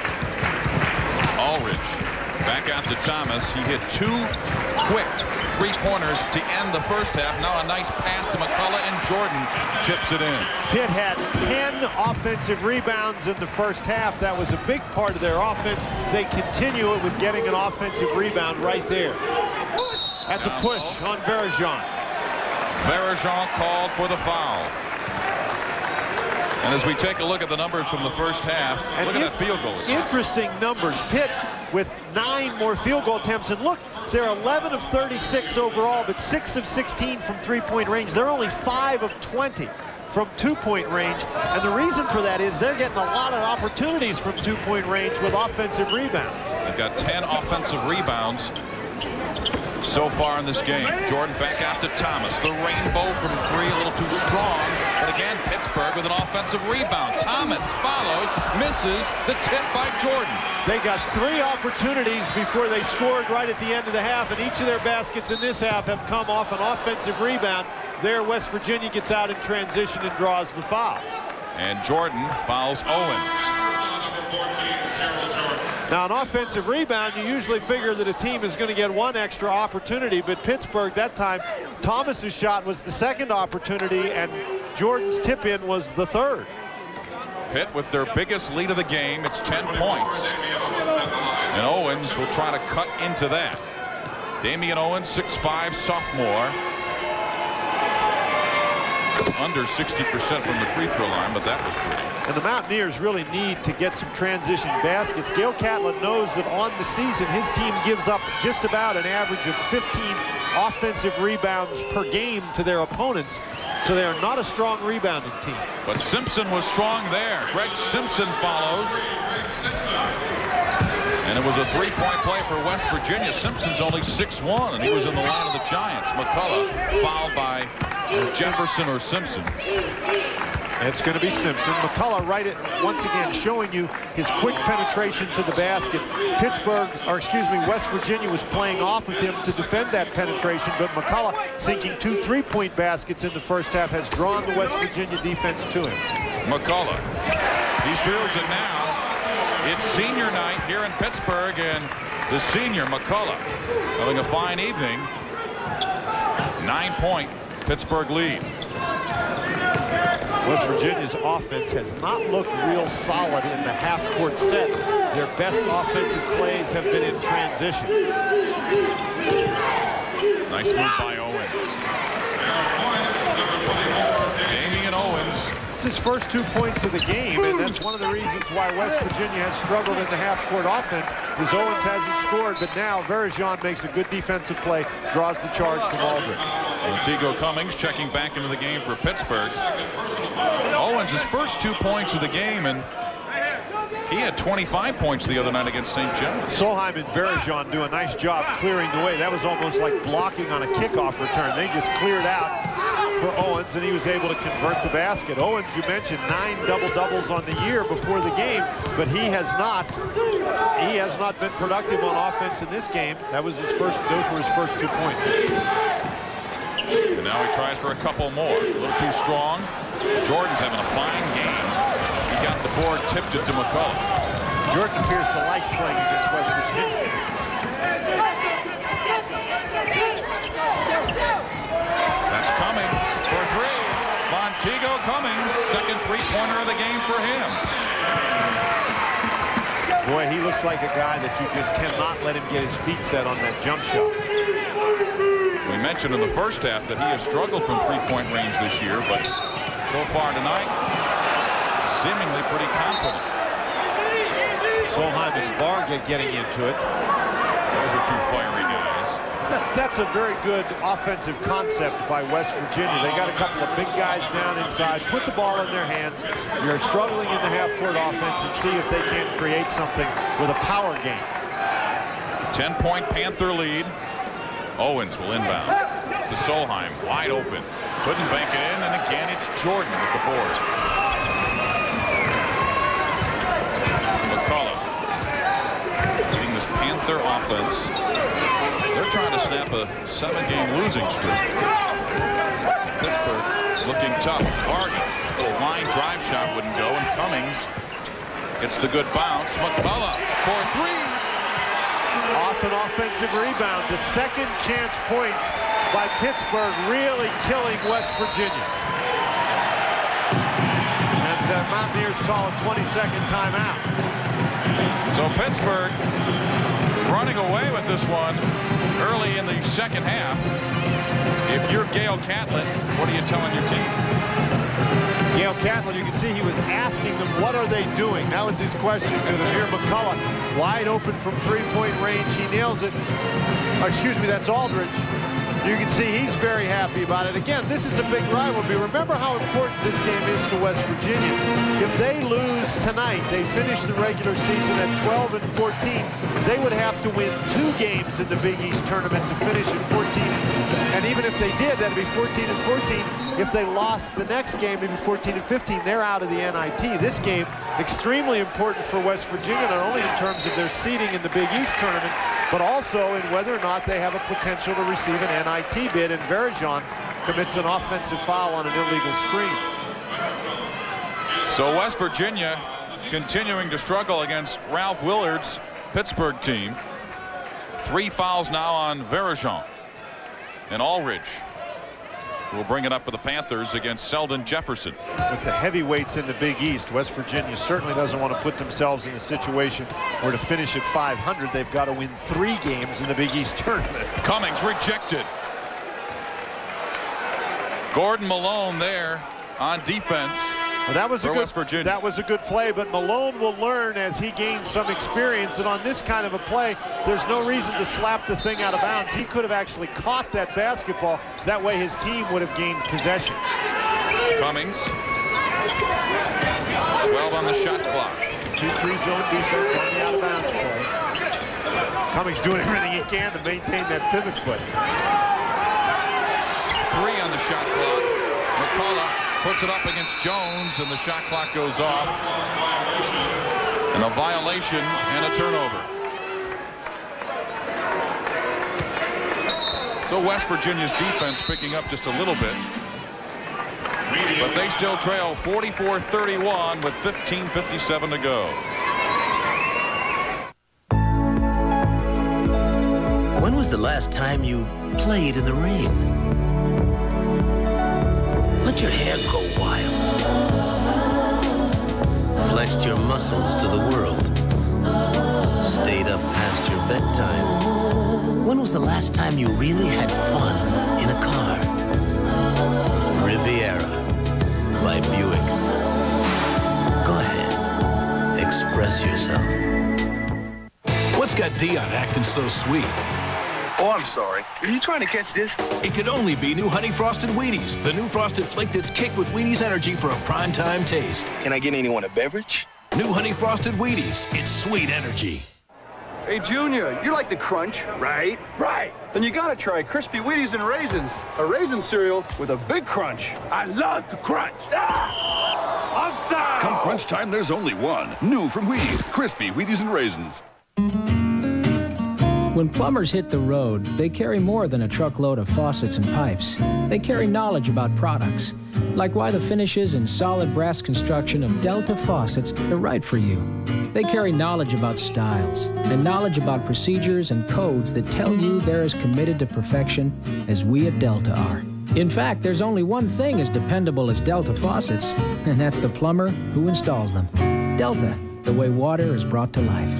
Aldridge back out to Thomas. He hit two quick three-pointers to end the first half. Now a nice pass to McCullough, and Jordan tips it in. Pitt had ten offensive rebounds in the first half. That was a big part of their offense. They continue it with getting an offensive rebound right there. That's a push on Verejean. Verejean called for the foul. And as we take a look at the numbers from the first half, and look at that field goal. Interesting numbers. Pitt with nine more field goal attempts. And look, they're eleven of thirty-six overall, but six of sixteen from three-point range. They're only five of twenty from two-point range. And the reason for that is they're getting a lot of opportunities from two-point range with offensive rebounds. They've got ten offensive rebounds so far in this game. Jordan back out to Thomas. The rainbow from three, a little too strong. But again, Pittsburgh with an offensive rebound. Thomas follows, misses the tip by Jordan. They got three opportunities before they scored right at the end of the half, and each of their baskets in this half have come off an offensive rebound. There, West Virginia gets out in transition and draws the foul. And Jordan fouls Owens. Now, an offensive rebound, you usually figure that a team is going to get one extra opportunity, but Pittsburgh that time, Thomas's shot was the second opportunity, and Jordan's tip-in was the third. Pitt with their biggest lead of the game. It's ten points. And Owens will try to cut into that. Damian Owens, six five sophomore. Under sixty percent from the free throw line, but that was pretty. And the Mountaineers really need to get some transition baskets. Gail Catlett knows that on the season, his team gives up just about an average of fifteen offensive rebounds per game to their opponents. So they are not a strong rebounding team. But Simpson was strong there. Greg Simpson follows. And it was a three-point play for West Virginia. Simpson's only six one, and he was in the line of the Giants. McCullough fouled by Jefferson or Simpson. It's going to be Simpson. McCullough right it once again, showing you his quick penetration to the basket. Pittsburgh, or excuse me, West Virginia was playing off of him to defend that penetration, but McCullough, sinking two three-point baskets in the first half, has drawn the West Virginia defense to him. McCullough, he feels it now. It's senior night here in Pittsburgh, and the senior McCullough having a fine evening. Nine-point Pittsburgh lead. West Virginia's offense has not looked real solid in the half-court set. Their best offensive plays have been in transition. Nice move by Owens. Damian Owens. It's his first two points of the game, and that's one of the reasons why West Virginia has struggled in the half-court offense, is Owens hasn't scored, but now Verejean makes a good defensive play, draws the charge from Aldridge. Montego Cummings checking back into the game for Pittsburgh. Owens, his first two points of the game, and he had twenty-five points the other night against Saint John's. Solheim and Verejean do a nice job clearing the way. That was almost like blocking on a kickoff return. They just cleared out for Owens, and he was able to convert the basket. Owens, you mentioned nine double-doubles on the year before the game, but he has not he has not been productive on offense in this game. That was his first, those were his first two points. And now he tries for a couple more. A little too strong. Jordan's having a fine game. He got the board tipped it to McCullough. Jordan appears to like playing against West Virginia. That's Cummings for three. Montego Cummings, second three-pointer of the game for him. Boy, he looks like a guy that you just cannot let him get his feet set on that jump shot. We mentioned in the first half that he has struggled from three-point range this year, but so far tonight, seemingly pretty confident. Solheim and Varga getting into it. Those are two fiery guys. That's a very good offensive concept by West Virginia. They got a couple of big guys down inside, put the ball in their hands. You're struggling in the half-court offense, and see if they can create something with a power game. ten-point Panther lead. Owens will inbound to Solheim, wide open. Couldn't bank it in, and again it's Jordan with the board. McCullough leading this Panther offense. They're trying to snap a seven-game losing streak. Pittsburgh looking tough. Varga, little line drive shot wouldn't go, and Cummings gets the good bounce. McCullough for three. Off an offensive rebound. The second chance points by Pittsburgh really killing West Virginia. And the Mountaineers call a twenty-second timeout. So Pittsburgh running away with this one early in the second half. If you're Gail Catlett, what are you telling your team? Gail Catlett, you can see he was asking them, what are they doing? That was his question to them. Here, McCullough, wide open from three-point range. He nails it. Oh, excuse me, that's Aldridge. You can see he's very happy about it. Again, this is a big rivalry. Remember how important this game is to West Virginia. If they lose tonight, they finish the regular season at twelve and fourteen. They would have to win two games in the Big East tournament to finish at fourteen. And even if they did, that'd be fourteen and fourteen. If they lost the next game, maybe fourteen and fifteen, they're out of the N I T. This game, extremely important for West Virginia, not only in terms of their seeding in the Big East tournament, but also in whether or not they have a potential to receive an N I T bid. And Verejean commits an offensive foul on an illegal screen. So West Virginia continuing to struggle against Ralph Willard's Pittsburgh team. Three fouls now on Verejean. And Aldridge will bring it up for the Panthers against Sheldon Jefferson. With the heavyweights in the Big East, West Virginia certainly doesn't want to put themselves in a situation where to finish at five hundred, they've got to win three games in the Big East tournament. Cummings rejected. Gordon Malone there on defense. Well, that was for a good, West Virginia. That was a good play, but Malone will learn as he gains some experience that on this kind of a play, there's no reason to slap the thing out of bounds. He could have actually caught that basketball. That way his team would have gained possession. Cummings. twelve on the shot clock. two three zone defense on the out of bounds play. Cummings doing everything he can to maintain that pivot foot. Three on the shot clock. McCullough puts it up against Jones, and the shot clock goes off. And a violation and a turnover. So West Virginia's defense picking up just a little bit. But they still trail forty-four thirty-one with fifteen fifty-seven to go. When was the last time you played in the rain? Let your hair go wild. Flexed your muscles to the world. Stayed up past your bedtime. When was the last time you really had fun in a car? Riviera by Buick. Go ahead. Express yourself. What's got Dion acting so sweet? Oh, I'm sorry. Are you trying to catch this? It could only be new Honey Frosted Wheaties, the new frosted flake that's kicked with Wheaties energy for a prime-time taste. Can I get anyone a beverage? New Honey Frosted Wheaties. It's sweet energy. Hey, Junior, you like the crunch, right? Right. Then you gotta try Crispy Wheaties and Raisins, a raisin cereal with a big crunch. I love the crunch. Ah! Offside! Come crunch time, there's only one. New from Wheaties, Crispy Wheaties and Raisins. When plumbers hit the road, they carry more than a truckload of faucets and pipes. They carry knowledge about products, like why the finishes and solid brass construction of Delta faucets are right for you. They carry knowledge about styles and knowledge about procedures and codes that tell you they're as committed to perfection as we at Delta are. In fact, there's only one thing as dependable as Delta faucets, and that's the plumber who installs them. Delta, the way water is brought to life.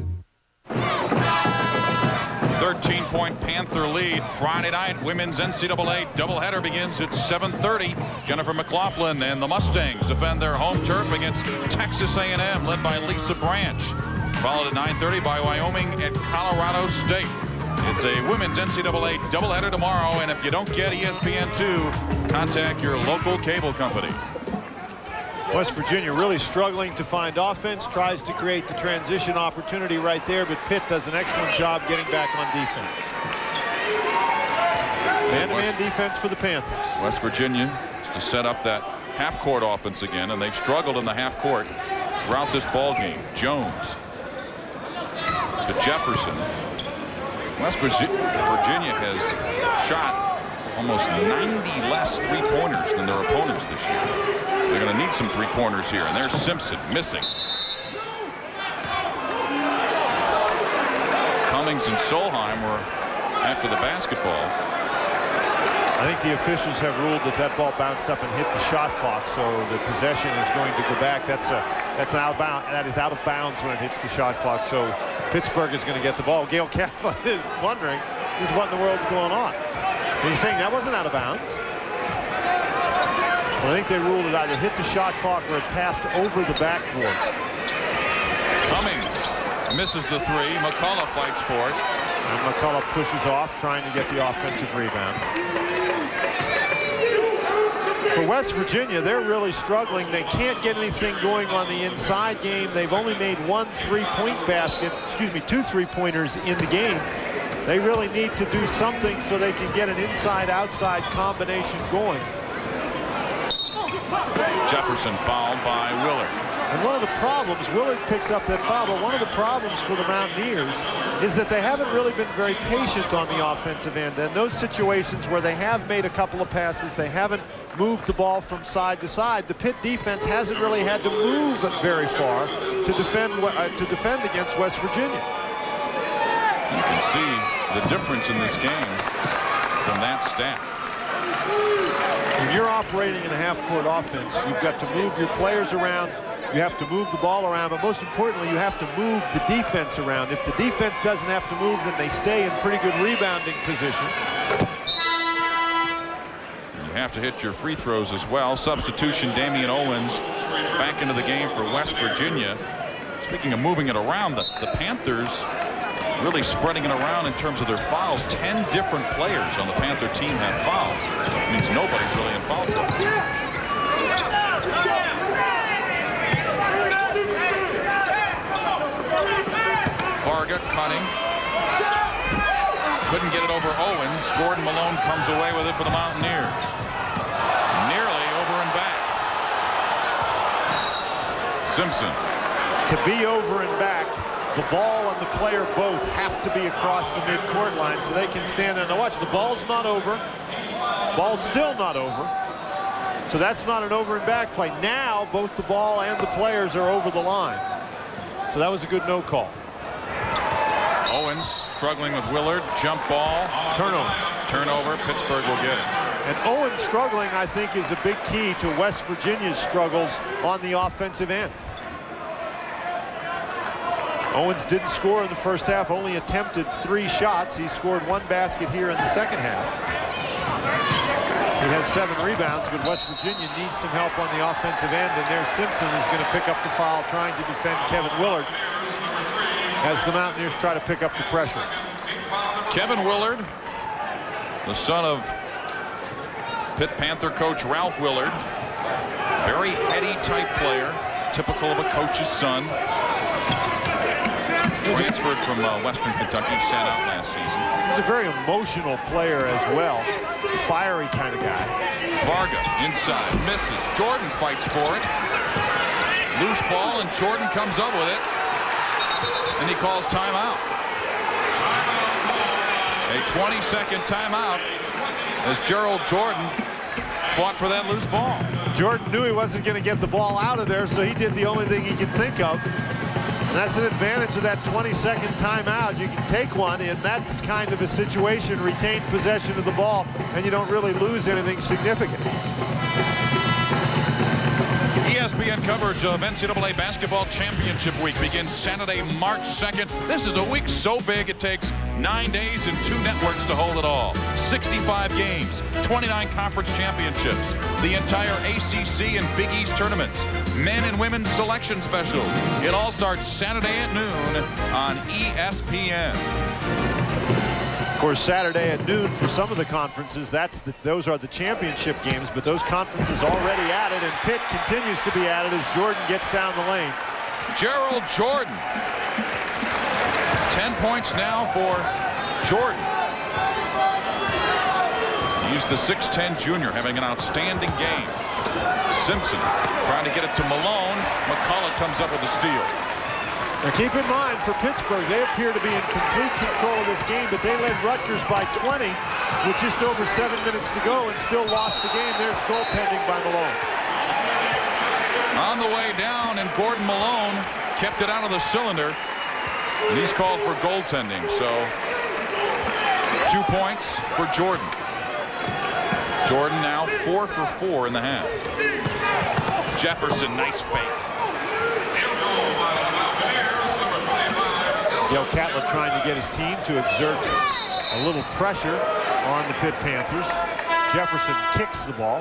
thirteen point Panther lead. Friday night women's N C double A doubleheader begins at seven thirty. Jennifer McLaughlin and the Mustangs defend their home turf against Texas A and M, led by Lisa Branch. Followed at nine thirty by Wyoming at Colorado State. It's a women's N C double A doubleheader tomorrow, and if you don't get E S P N two, contact your local cable company. West Virginia really struggling to find offense, tries to create the transition opportunity right there, but Pitt does an excellent job getting back on defense. Man-to-man defense for the Panthers. West Virginia to set up that half-court offense again, and they've struggled in the half-court throughout this ball game. Jones to Jefferson. West Virginia has shot almost ninety less three-pointers than their opponents this year. They're going to need some three-pointers here, and there's Simpson missing. Cummings and Solheim were after the basketball. I think the officials have ruled that that ball bounced up and hit the shot clock, so the possession is going to go back. That's a that's an out of bounds. That is out of bounds when it hits the shot clock. So Pittsburgh is going to get the ball. Gail Kaplan is wondering, is what in the world's going on? So he's saying that wasn't out of bounds. Well, I think they ruled it either hit the shot clock or it passed over the backboard. Cummings misses the three. McCullough fights for it. And McCullough pushes off, trying to get the offensive rebound. For West Virginia, they're really struggling. They can't get anything going on the inside game. They've only made one three-point basket, excuse me, two three-pointers in the game. They really need to do something so they can get an inside-outside combination going. Jefferson fouled by Willard. And one of the problems, Willard picks up that foul, but one of the problems for the Mountaineers is that they haven't really been very patient on the offensive end. And those situations where they have made a couple of passes, they haven't moved the ball from side to side. The Pitt defense hasn't really had to move very far to defend uh, to defend against West Virginia. You can see the difference in this game from that stat. When you're operating in a half-court offense, you've got to move your players around. You have to move the ball around, but most importantly, you have to move the defense around. If the defense doesn't have to move, then they stay in pretty good rebounding position. You have to hit your free throws as well. Substitution, Damian Owens back into the game for West Virginia. Speaking of moving it around, the, the Panthers really spreading it around in terms of their fouls. Ten different players on the Panther team have fouls. It means nobody's really in foul trouble. Varga cutting. Couldn't get it over Owens. Gordon Malone comes away with it for the Mountaineers. Nearly over and back. Simpson. To be over and back, the ball and the player both have to be across the midcourt line so they can stand there. Now watch, the ball's not over. Ball's still not over. So that's not an over and back play. Now both the ball and the players are over the line. So that was a good no call. Owens struggling with Willard. Jump ball. Turnover. Turnover. Pittsburgh will get it. And Owens struggling, I think, is a big key to West Virginia's struggles on the offensive end. Owens didn't score in the first half, only attempted three shots. He scored one basket here in the second half. He has seven rebounds, but West Virginia needs some help on the offensive end, and there Simpson is going to pick up the foul, trying to defend Kevin Willard as the Mountaineers try to pick up the pressure. Kevin Willard, the son of Pitt Panther coach Ralph Willard, very heady type player, typical of a coach's son. Transferred from uh, Western Kentucky, sat out last season. He's a very emotional player as well, fiery kind of guy. Varga inside, misses. Jordan fights for it. Loose ball, and Jordan comes up with it, and he calls timeout. A twenty second timeout as Gerald Jordan fought for that loose ball. Jordan knew he wasn't going to get the ball out of there, so he did the only thing he could think of. And that's an advantage of that twenty second timeout. You can take one in that kind of a situation, retain possession of the ball, and you don't really lose anything significant. E S P N coverage of N C double A Basketball Championship Week begins Saturday, March second. This is a week so big it takes nine days and two networks to hold it all. sixty-five games, twenty-nine conference championships, the entire A C C and Big East tournaments, men and women's selection specials. It all starts Saturday at noon on E S P N. Of course, Saturday at noon for some of the conferences, that's the, those are the championship games, but those conferences already added, and Pitt continues to be added as Jordan gets down the lane. Gerald Jordan. ten points now for Jordan. He's the six ten junior, having an outstanding game. Simpson trying to get it to Malone. McCullough comes up with a steal. Now keep in mind, for Pittsburgh, they appear to be in complete control of this game, but they led Rutgers by twenty with just over seven minutes to go and still lost the game. There's goaltending by Malone. On the way down, and Gordon Malone kept it out of the cylinder, and he's called for goaltending. So two points for Jordan. Jordan now four for four in the half. Jefferson, nice fake. Joe Catlett trying to get his team to exert a little pressure on the Pitt Panthers. Jefferson kicks the ball.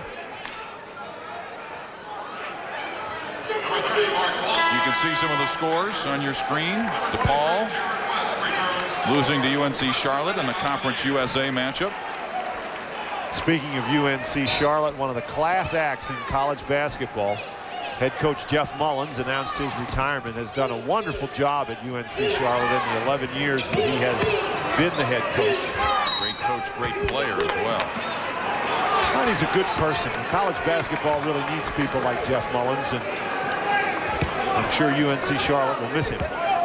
You can see some of the scores on your screen. DePaul losing to U N C Charlotte in the Conference U S A matchup. Speaking of U N C Charlotte, one of the class acts in college basketball, head coach Jeff Mullins announced his retirement, has done a wonderful job at U N C Charlotte in the eleven years that he has been the head coach. Great coach, great player as well. And he's a good person. College basketball really needs people like Jeff Mullins, and I'm sure U N C Charlotte will miss him.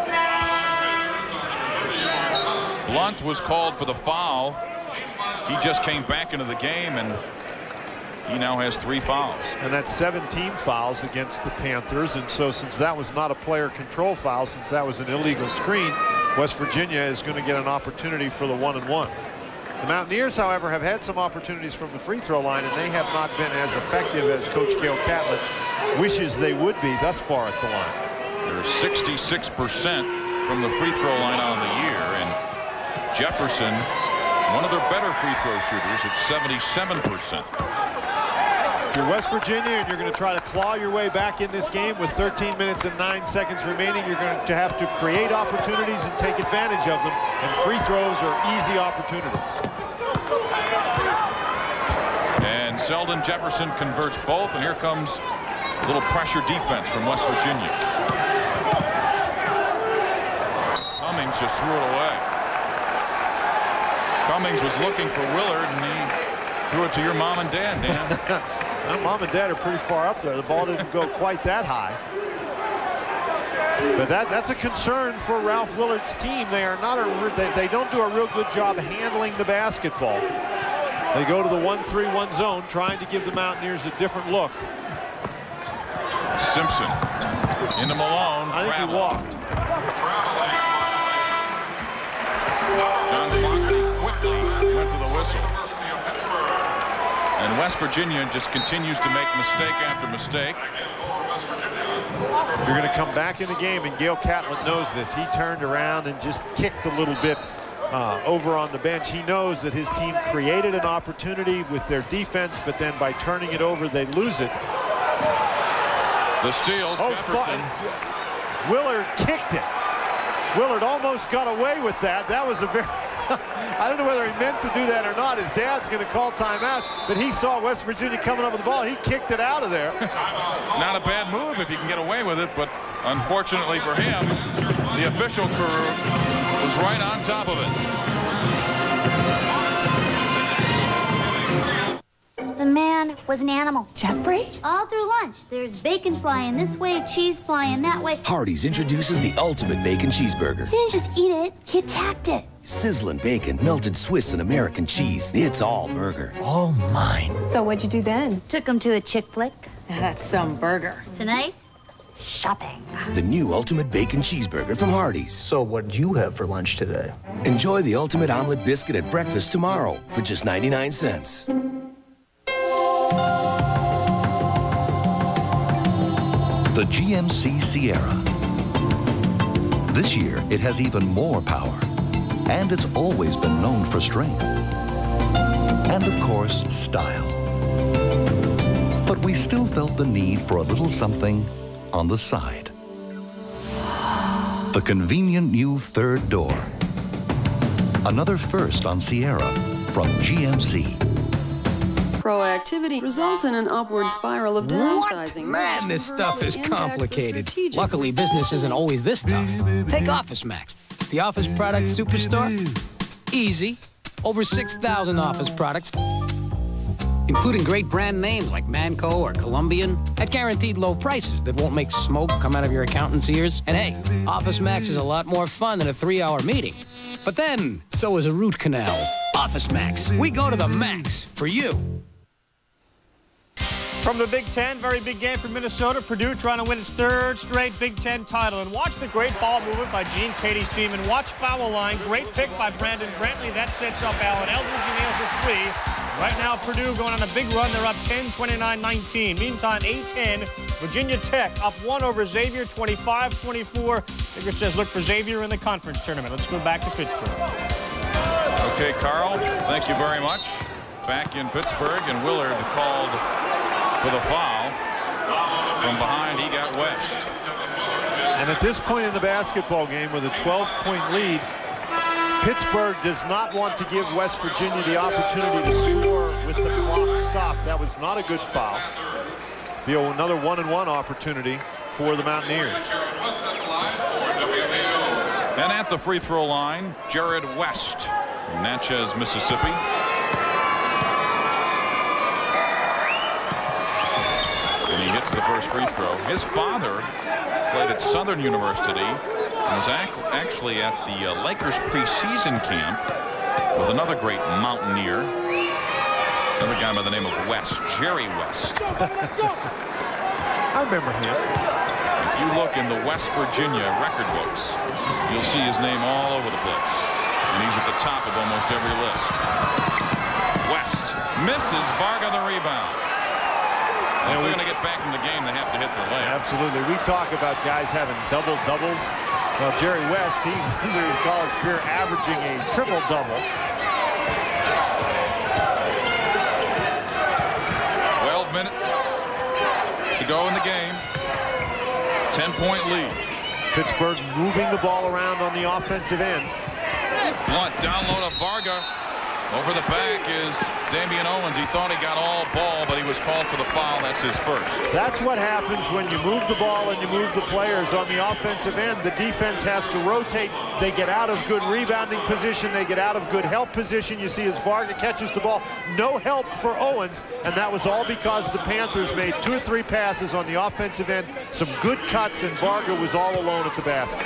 Blunt was called for the foul. He just came back into the game, and he now has three fouls. And that's seventeen fouls against the Panthers. And so since that was not a player control foul, since that was an illegal screen, West Virginia is going to get an opportunity for the one and one. The Mountaineers, however, have had some opportunities from the free throw line, and they have not been as effective as Coach Gail Catlett wishes they would be thus far at the line. They're sixty-six percent from the free throw line on the year, and Jefferson, one of their better free throw shooters, at seventy-seven percent. If you're West Virginia and you're going to try to claw your way back in this game with thirteen minutes and nine seconds remaining, you're going to have to create opportunities and take advantage of them. And free throws are easy opportunities. And Sheldon Jefferson converts both, and here comes a little pressure defense from West Virginia. Cummings just threw it away. Cummings was looking for Willard, and he threw it to your mom and dad, Dan. Well, mom and dad are pretty far up there. The ball didn't go quite that high. But that that's a concern for Ralph Willard's team. They are not a they, they don't do a real good job handling the basketball. They go to the one three one zone, trying to give the Mountaineers a different look. Simpson into Malone. I think he walked. John Foxley quickly went to the whistle. And West Virginia just continues to make mistake after mistake. You're going to come back in the game, and Gail Catlett knows this. He turned around and just kicked a little bit uh, over on the bench. He knows that his team created an opportunity with their defense, but then by turning it over, they lose it. The steal, oh, Jefferson. Willard kicked it. Willard almost got away with that. That was a very... I don't know whether he meant to do that or not. His dad's going to call timeout, but he saw West Virginia coming up with the ball. He kicked it out of there. Not a bad move if he can get away with it, but unfortunately for him, the official crew was right on top of it. The man was an animal. Jeffrey? All through lunch. There's bacon flying this way, cheese flying that way. Hardee's introduces the ultimate bacon cheeseburger. He didn't just eat it, he attacked it. Sizzling bacon, melted Swiss and American cheese. It's all burger. All mine. So what'd you do then? Took him to a chick flick. That's some burger. Tonight, shopping. The new ultimate bacon cheeseburger from Hardee's. So what'd you have for lunch today? Enjoy the ultimate omelet biscuit at breakfast tomorrow for just ninety-nine cents. The G M C Sierra. This year, it has even more power. And it's always been known for strength. And of course, style. But we still felt the need for a little something on the side. The convenient new third door. Another first on Sierra from G M C. Proactivity results in an upward spiral of downsizing. Man, this stuff is complicated. Luckily, business isn't always this tough. Take Office Max, the office product superstore. Easy. Over six thousand office products, including great brand names like Manco or Colombian, at guaranteed low prices that won't make smoke come out of your accountant's ears. And hey, Office Max is a lot more fun than a three-hour meeting. But then, so is a root canal. Office Max. We go to the max for you. From the Big Ten, very big game for Minnesota. Purdue trying to win its third straight Big Ten title. And watch the great ball movement by Gene Katie's team. And watch foul line. Great pick by Brandon Brantley. That sets up Allen Eldridge. He nails a three. Right now, Purdue going on a big run. They're up ten, twenty-nine, nineteen. Meantime, A ten, Virginia Tech up one over Xavier, twenty-five twenty-four. Figure says look for Xavier in the conference tournament. Let's go back to Pittsburgh. Okay, Carl, thank you very much. Back in Pittsburgh, and Willard called for the foul. From behind, he got West. And at this point in the basketball game with a twelve point lead, Pittsburgh does not want to give West Virginia the opportunity to score with the clock stopped. That was not a good foul. Be another one and one opportunity for the Mountaineers. And at the free throw line, Jared West from Natchez, Mississippi. And he hits the first free throw. His father played at Southern University and was actually at the uh, Lakers preseason camp with another great Mountaineer, another guy by the name of West, Jerry West. I remember him. If you look in the West Virginia record books, you'll see his name all over the place. And he's at the top of almost every list. West misses. Varga the rebound. If they're going to get back in the game, they have to hit their layup. Absolutely. We talk about guys having double doubles. Well, Jerry West, he under his college career averaging a triple double. twelve minutes. go in the game. ten-point lead. Pittsburgh moving the ball around on the offensive end. Blunt down low to Varga. Over the back is Damian Owens. He thought he got all ball, but he was called for the foul. That's his first. That's what happens when you move the ball and you move the players on the offensive end. The defense has to rotate. They get out of good rebounding position. They get out of good help position. You see as Varga catches the ball, no help for Owens, and that was all because the Panthers made two or three passes on the offensive end, some good cuts, and Varga was all alone at the basket.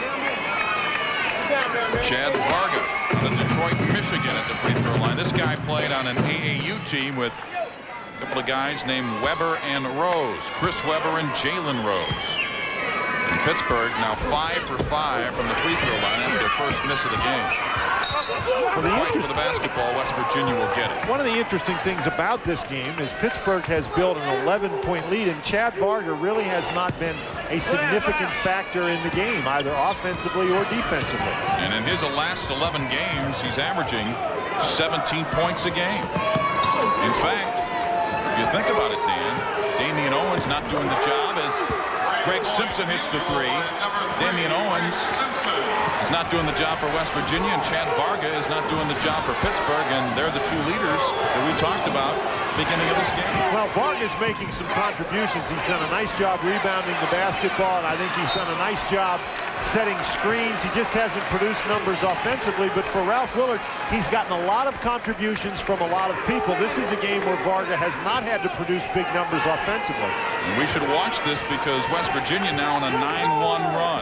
Chad Varga, the Detroit, Michigan at the free throw line. This guy played on an A A U team with a couple of guys named Weber and Rose, Chris Weber and Jalen Rose. And Pittsburgh now five for five from the free throw line. That's their first miss of the game. Well, the Fight for the basketball, West Virginia will get it. One of the interesting things about this game is Pittsburgh has built an eleven-point lead, and Chad Varga really has not been a significant factor in the game, either offensively or defensively. And in his last eleven games, he's averaging seventeen points a game. In fact, if you think about it, Dan, Damian Owens not doing the job as Greg Simpson hits the three. Damian Owens is not doing the job for West Virginia, and Chad Varga is not doing the job for Pittsburgh, and they're the two leaders that we talked about beginning of this game. Well, Varga's making some contributions. He's done a nice job rebounding the basketball, and I think he's done a nice job setting screens. He just hasn't produced numbers offensively, but for Ralph Willard, he's gotten a lot of contributions from a lot of people. This is a game where Varga has not had to produce big numbers offensively. And we should watch this because West Virginia now on a nine one run.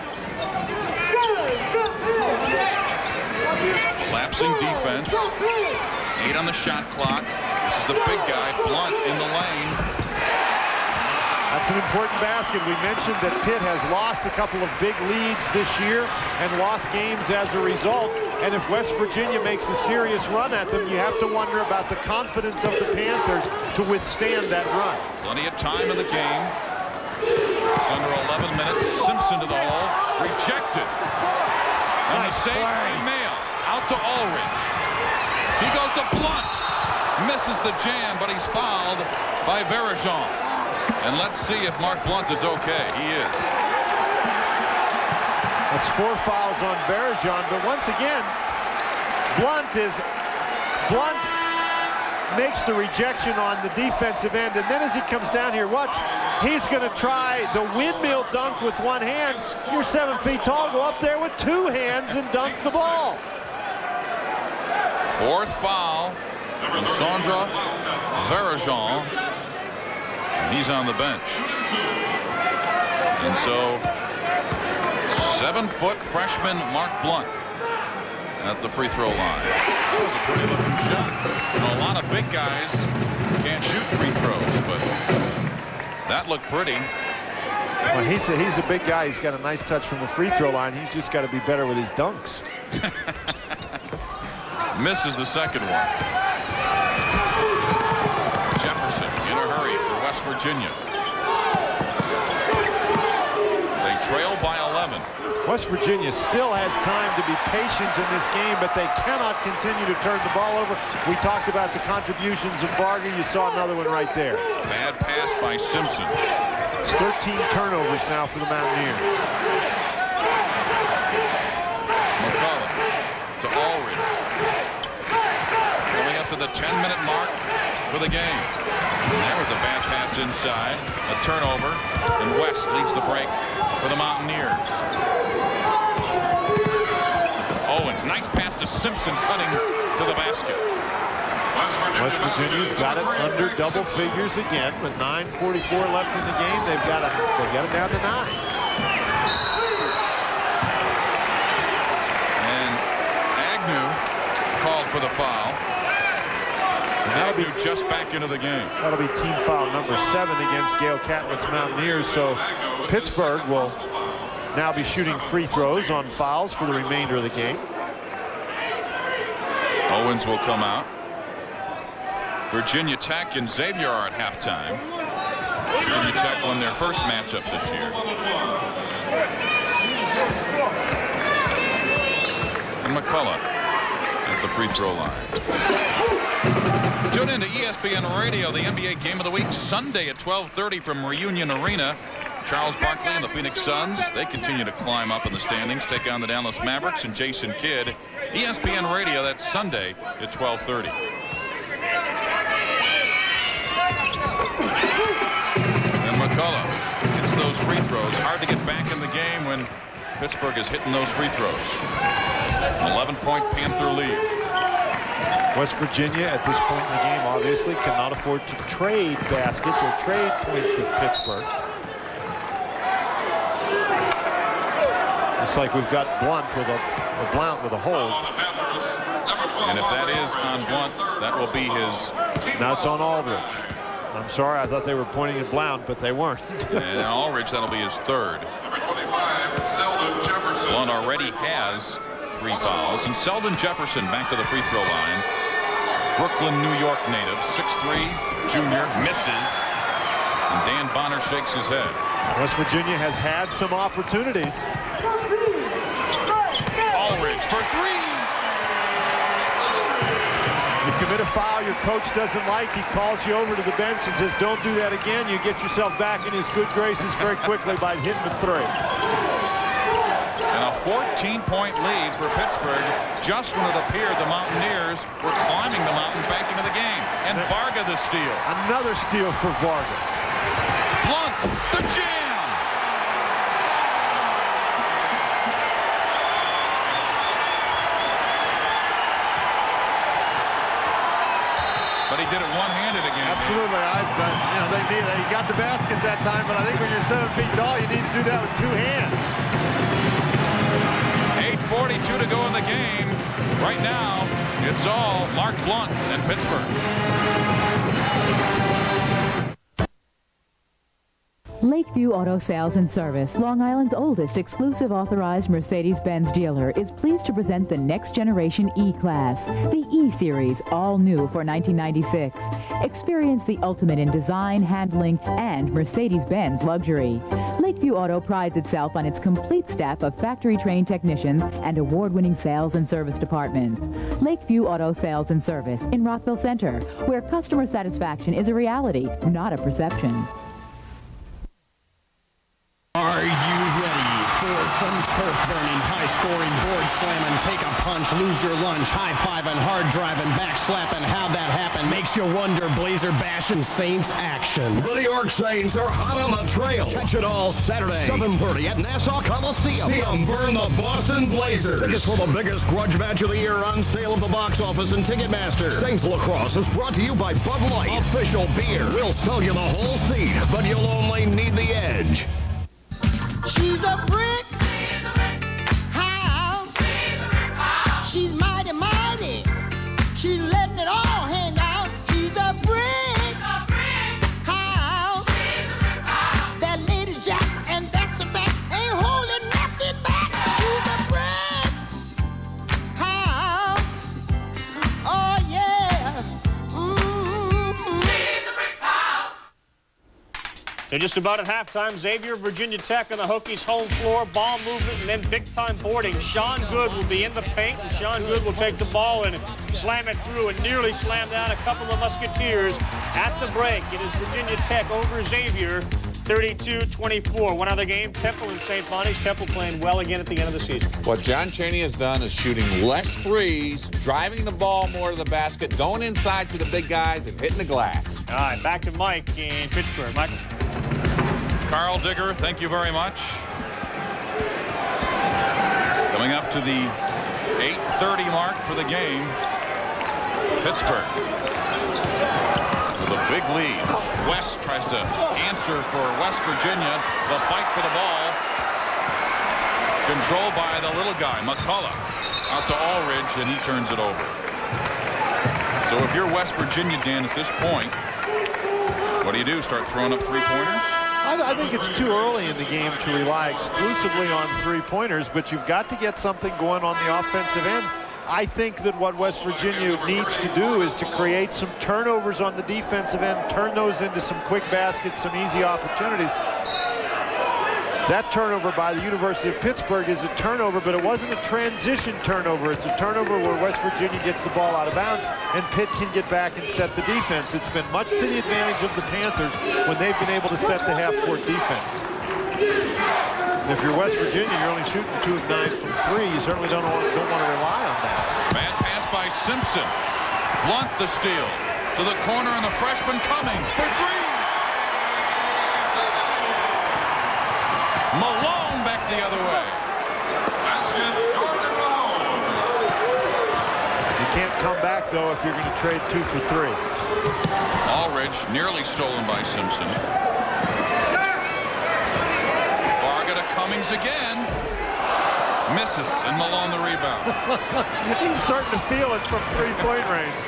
Lapsing defense. Eight on the shot clock. This is the big guy, Blunt, in the lane. That's an important basket. We mentioned that Pitt has lost a couple of big leads this year and lost games as a result. And if West Virginia makes a serious run at them, you have to wonder about the confidence of the Panthers to withstand that run. Plenty of time in the game. Just under eleven minutes. Simpson to the hole. Rejected. And the save by Mayo. Out to Ulrich. He goes to Blunt. Misses the jam, but he's fouled by Varajan. And let's see if Mark Blunt is okay. He is. That's four fouls on Varajan, but once again, Blunt is Blunt makes the rejection on the defensive end, and then as he comes down here, watch, he's going to try the windmill dunk with one hand. You're seven feet tall, go up there with two hands and dunk the ball. Fourth foul from Sandra Varajan. He's on the bench. And so seven-foot freshman Mark Blunt at the free throw line. That was a pretty looking shot. You know, a lot of big guys can't shoot free throws, but that looked pretty. Well, he's a, he's a big guy. He's got a nice touch from the free throw line. He's just got to be better with his dunks. Misses the second one. Jefferson in a hurry for West Virginia. They trail by eleven. West Virginia still has time to be patient in this game, but they cannot continue to turn the ball over. We talked about the contributions of Varga. You saw another one right there. Bad pass by Simpson. It's thirteen turnovers now for the Mountaineers. McCullough to Ulrich. Coming up to the ten-minute mark for the game. And there was a bad pass inside, a turnover, and West leads the break for the Mountaineers. Owens, nice pass to Simpson, cutting to the basket. West Virginia's got it under double figures again, with nine forty-four left in the game. They've got it. They've got it down to nine. And Agnew called for the foul. And that'll be just back into the game. That'll be team foul number seven against Gail Catlett's Mountaineers. So Pittsburgh will now be shooting free throws on fouls for the remainder of the game. Owens will come out. Virginia Tech and Xavier are at halftime. Virginia Tech won their first matchup this year. And McCullough at the free throw line. Tune in to E S P N Radio, the N B A Game of the Week, Sunday at twelve thirty from Reunion Arena. Charles Barkley and the Phoenix Suns, they continue to climb up in the standings, take on the Dallas Mavericks and Jason Kidd. E S P N Radio, that's Sunday at twelve thirty. And McCullough hits those free throws. Hard to get back in the game when Pittsburgh is hitting those free throws. eleven point Panther lead. West Virginia at this point in the game obviously cannot afford to trade baskets or trade points with Pittsburgh. Looks like we've got Blunt with a, a Blount with a hold. And if that is on Blunt, that will be his. Now it's on Aldridge. I'm sorry, I thought they were pointing at Blount, but they weren't. And Aldridge, that'll be his third. Blunt already has three fouls. And Selden Jefferson back to the free throw line. Brooklyn, New York native, six three, junior, misses. And Dan Bonner shakes his head. West Virginia has had some opportunities. Aldridge for three. You commit a foul your coach doesn't like, he calls you over to the bench and says, don't do that again. You get yourself back in his good graces very quickly by hitting the three. And a fourteen point lead for Pittsburgh just when it appeared the Mountaineers were climbing the mountain back into the game. And Varga the steal. Another steal for Varga. Blunt, the jam. But he did it one-handed again. Absolutely. I, I, you know, they need, they got the basket that time, but I think when you're seven feet tall, you need to do that with two hands. eight forty-two to go in the game. Right now, it's all Mark Blunt and Pittsburgh. Lakeview Auto Sales and Service, Long Island's oldest exclusive authorized Mercedes-Benz dealer, is pleased to present the next generation E-Class, the E-Series, all new for nineteen ninety-six. Experience the ultimate in design, handling, and Mercedes-Benz luxury. Lakeview Auto prides itself on its complete staff of factory-trained technicians and award-winning sales and service departments. Lakeview Auto Sales and Service in Rockville Center, where customer satisfaction is a reality, not a perception. Are you ready for some turf-burning, high-scoring, board slamming, take a punch, lose your lunch, high-fiving, hard-driving, back-slapping, how'd that happen? Makes you wonder, Blazer bashing Saints action. The New York Saints are hot on the trail. Catch it all Saturday, seven thirty at Nassau Coliseum. See them burn the Boston Blazers. Tickets for the biggest grudge match of the year on sale at the box office and Ticketmaster. Saints Lacrosse is brought to you by Bud Light, official beer. We'll sell you the whole seat, but you'll only need the edge. She's a brick house. She's mighty, mighty. She's letting it all hang out. She's a brick house. That Lady Jack and that's a back ain't holding nothing back. She's a brick house. Oh yeah. Mm-hmm. She's a brick house. They're just about at halftime. Xavier, Virginia Tech on the Hokies' home floor. Ball movement and then big-time boarding. Sean Good will be in the paint, and Sean Good will take the ball and slam it through and nearly slam down a couple of Musketeers at the break. It is Virginia Tech over Xavier, thirty-two twenty-four. One other game, Temple and Saint Bonnie's. Temple playing well again at the end of the season. What John Chaney has done is shooting less threes, driving the ball more to the basket, going inside to the big guys, and hitting the glass. All right, back to Mike in Pittsburgh. Michael. Carl Digger, thank you very much. Coming up to the eight thirty mark for the game. Pittsburgh with a big lead. West tries to answer for West Virginia. The fight for the ball. Controlled by the little guy, McCullough. Out to Aldridge, and he turns it over. So if you're West Virginia, Dan, at this point, what do you do? Start throwing up three-pointers? I, I think it's too early in the game to rely exclusively on three-pointers, but you've got to get something going on the offensive end. I think that what West Virginia needs to do is to create some turnovers on the defensive end, turn those into some quick baskets, some easy opportunities. That turnover by the University of Pittsburgh is a turnover, but it wasn't a transition turnover. It's a turnover where West Virginia gets the ball out of bounds and Pitt can get back and set the defense. It's been much to the advantage of the Panthers when they've been able to set the half-court defense. And if you're West Virginia, you're only shooting two of nine from three. You certainly don't want, don't want to rely on that. Bad pass by Simpson. Blunt the steal. To the corner, and the freshman Cummings for three. Malone back the other way. You can't come back, though, if you're going to trade two for three. Aldridge nearly stolen by Simpson. Varga to Cummings again. Misses, and Malone the rebound. He's starting to feel it from three-point range.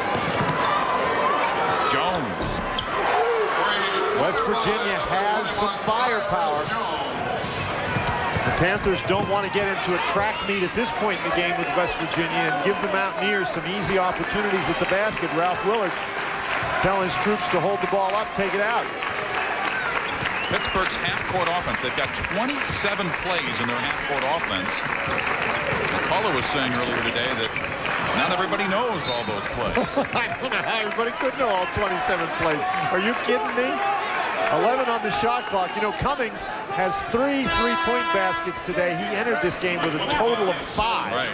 Jones. West Virginia has some firepower. The Panthers don't want to get into a track meet at this point in the game with West Virginia and give the Mountaineers some easy opportunities at the basket. Ralph Willard telling his troops to hold the ball up, take it out. Pittsburgh's half-court offense, they've got twenty-seven plays in their half-court offense. McCullough was saying earlier today that not everybody knows all those plays. I don't know how everybody could know all twenty-seven plays. Are you kidding me? eleven on the shot clock. You know, Cummings has three three-point baskets today. He entered this game with a total of five. Right.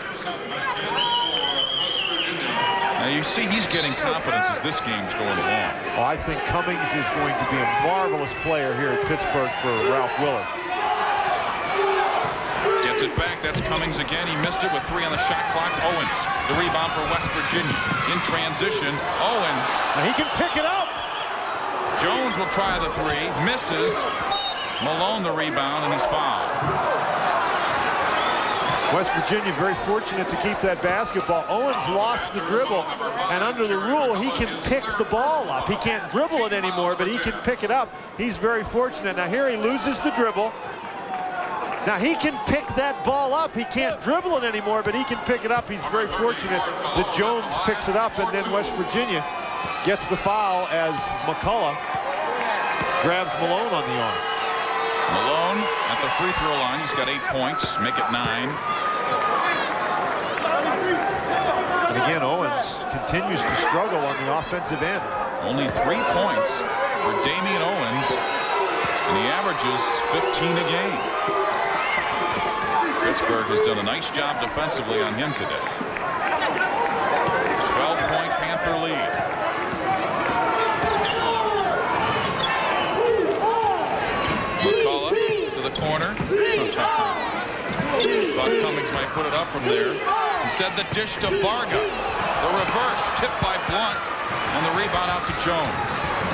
Now you see he's getting confidence as this game's going along. Oh, I think Cummings is going to be a marvelous player here at Pittsburgh for Ralph Willard. Gets it back. That's Cummings again. He missed it with three on the shot clock. Owens, the rebound for West Virginia. In transition, Owens. Now he can pick it up. Jones will try the three. Misses. Malone the rebound, and he's fouled. West Virginia very fortunate to keep that basketball. Owens lost the dribble, and under the rule, he can pick the ball up. He can't dribble it anymore, but he can pick it up. He's very fortunate. Now here he loses the dribble. Now he can pick that ball up. He can't dribble it anymore, but he can pick it up. He's very fortunate that Jones picks it up, and then West Virginia gets the foul as McCullough grabs Malone on the arm. Malone at the free throw line. He's got eight points. Make it nine. And again, Owens continues to struggle on the offensive end. Only three points for Damian Owens, and he averages fifteen a game. Pittsburgh has done a nice job defensively on him today. twelve point Panther lead. McCullough to the corner. Thought Cummings might put it up from there. Instead, the dish to Varga. The reverse, tipped by Blunt, and the rebound out to Jones.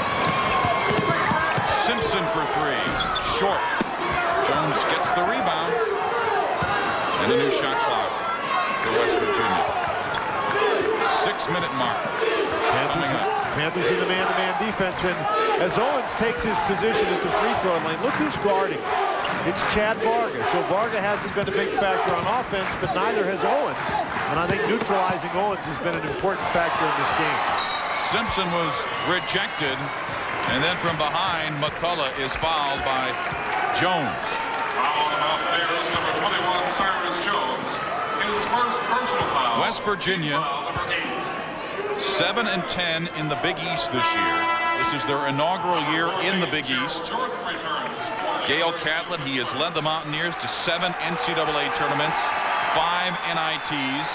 Simpson for three. Short. Jones gets the rebound. And a new shot clock for West Virginia. Six-minute mark. Coming up. Panthers in the man-to-man defense, and as Owens takes his position at the free throw lane, look who's guarding. It's Chad Varga. So Varga hasn't been a big factor on offense, but neither has Owens. And I think neutralizing Owens has been an important factor in this game. Simpson was rejected, and then from behind, McCullough is fouled by Jones. Number twenty-one, Cyrus Jones. His first personal foul. West Virginia, seven and ten in the Big East this year. This is their inaugural year in the Big East. Gail Catlett, he has led the Mountaineers to seven N C double A tournaments, five N I Ts,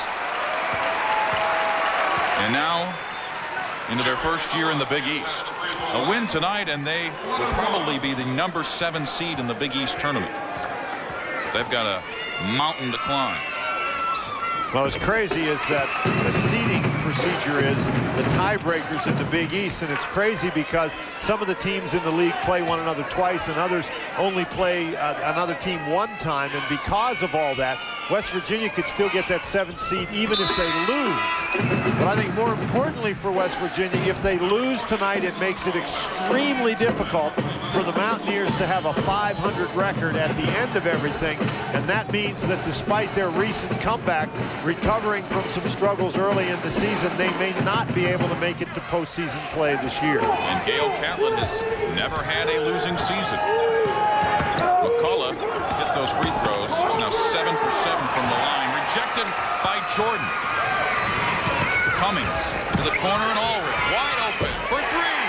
and now into their first year in the Big East. A win tonight, and they would probably be the number seven seed in the Big East tournament. They've got a mountain to climb. Well, what's crazy is that the seeding procedure is the tiebreakers in the Big East, and it's crazy because some of the teams in the league play one another twice and others only play uh, another team one time, and because of all that, West Virginia could still get that seventh seed even if they lose. But I think more importantly for West Virginia, if they lose tonight, it makes it extremely difficult for the Mountaineers to have a five hundred record at the end of everything, and that means that despite their recent comeback, recovering from some struggles early in the season, they may not be able to make it to postseason play this year. And Gail Catlett has never had a losing season. McCullough McCullough hit those free throws. He's now seven for seven from the line. Rejected by Jordan. Cummings to the corner and Ulrich wide open for three.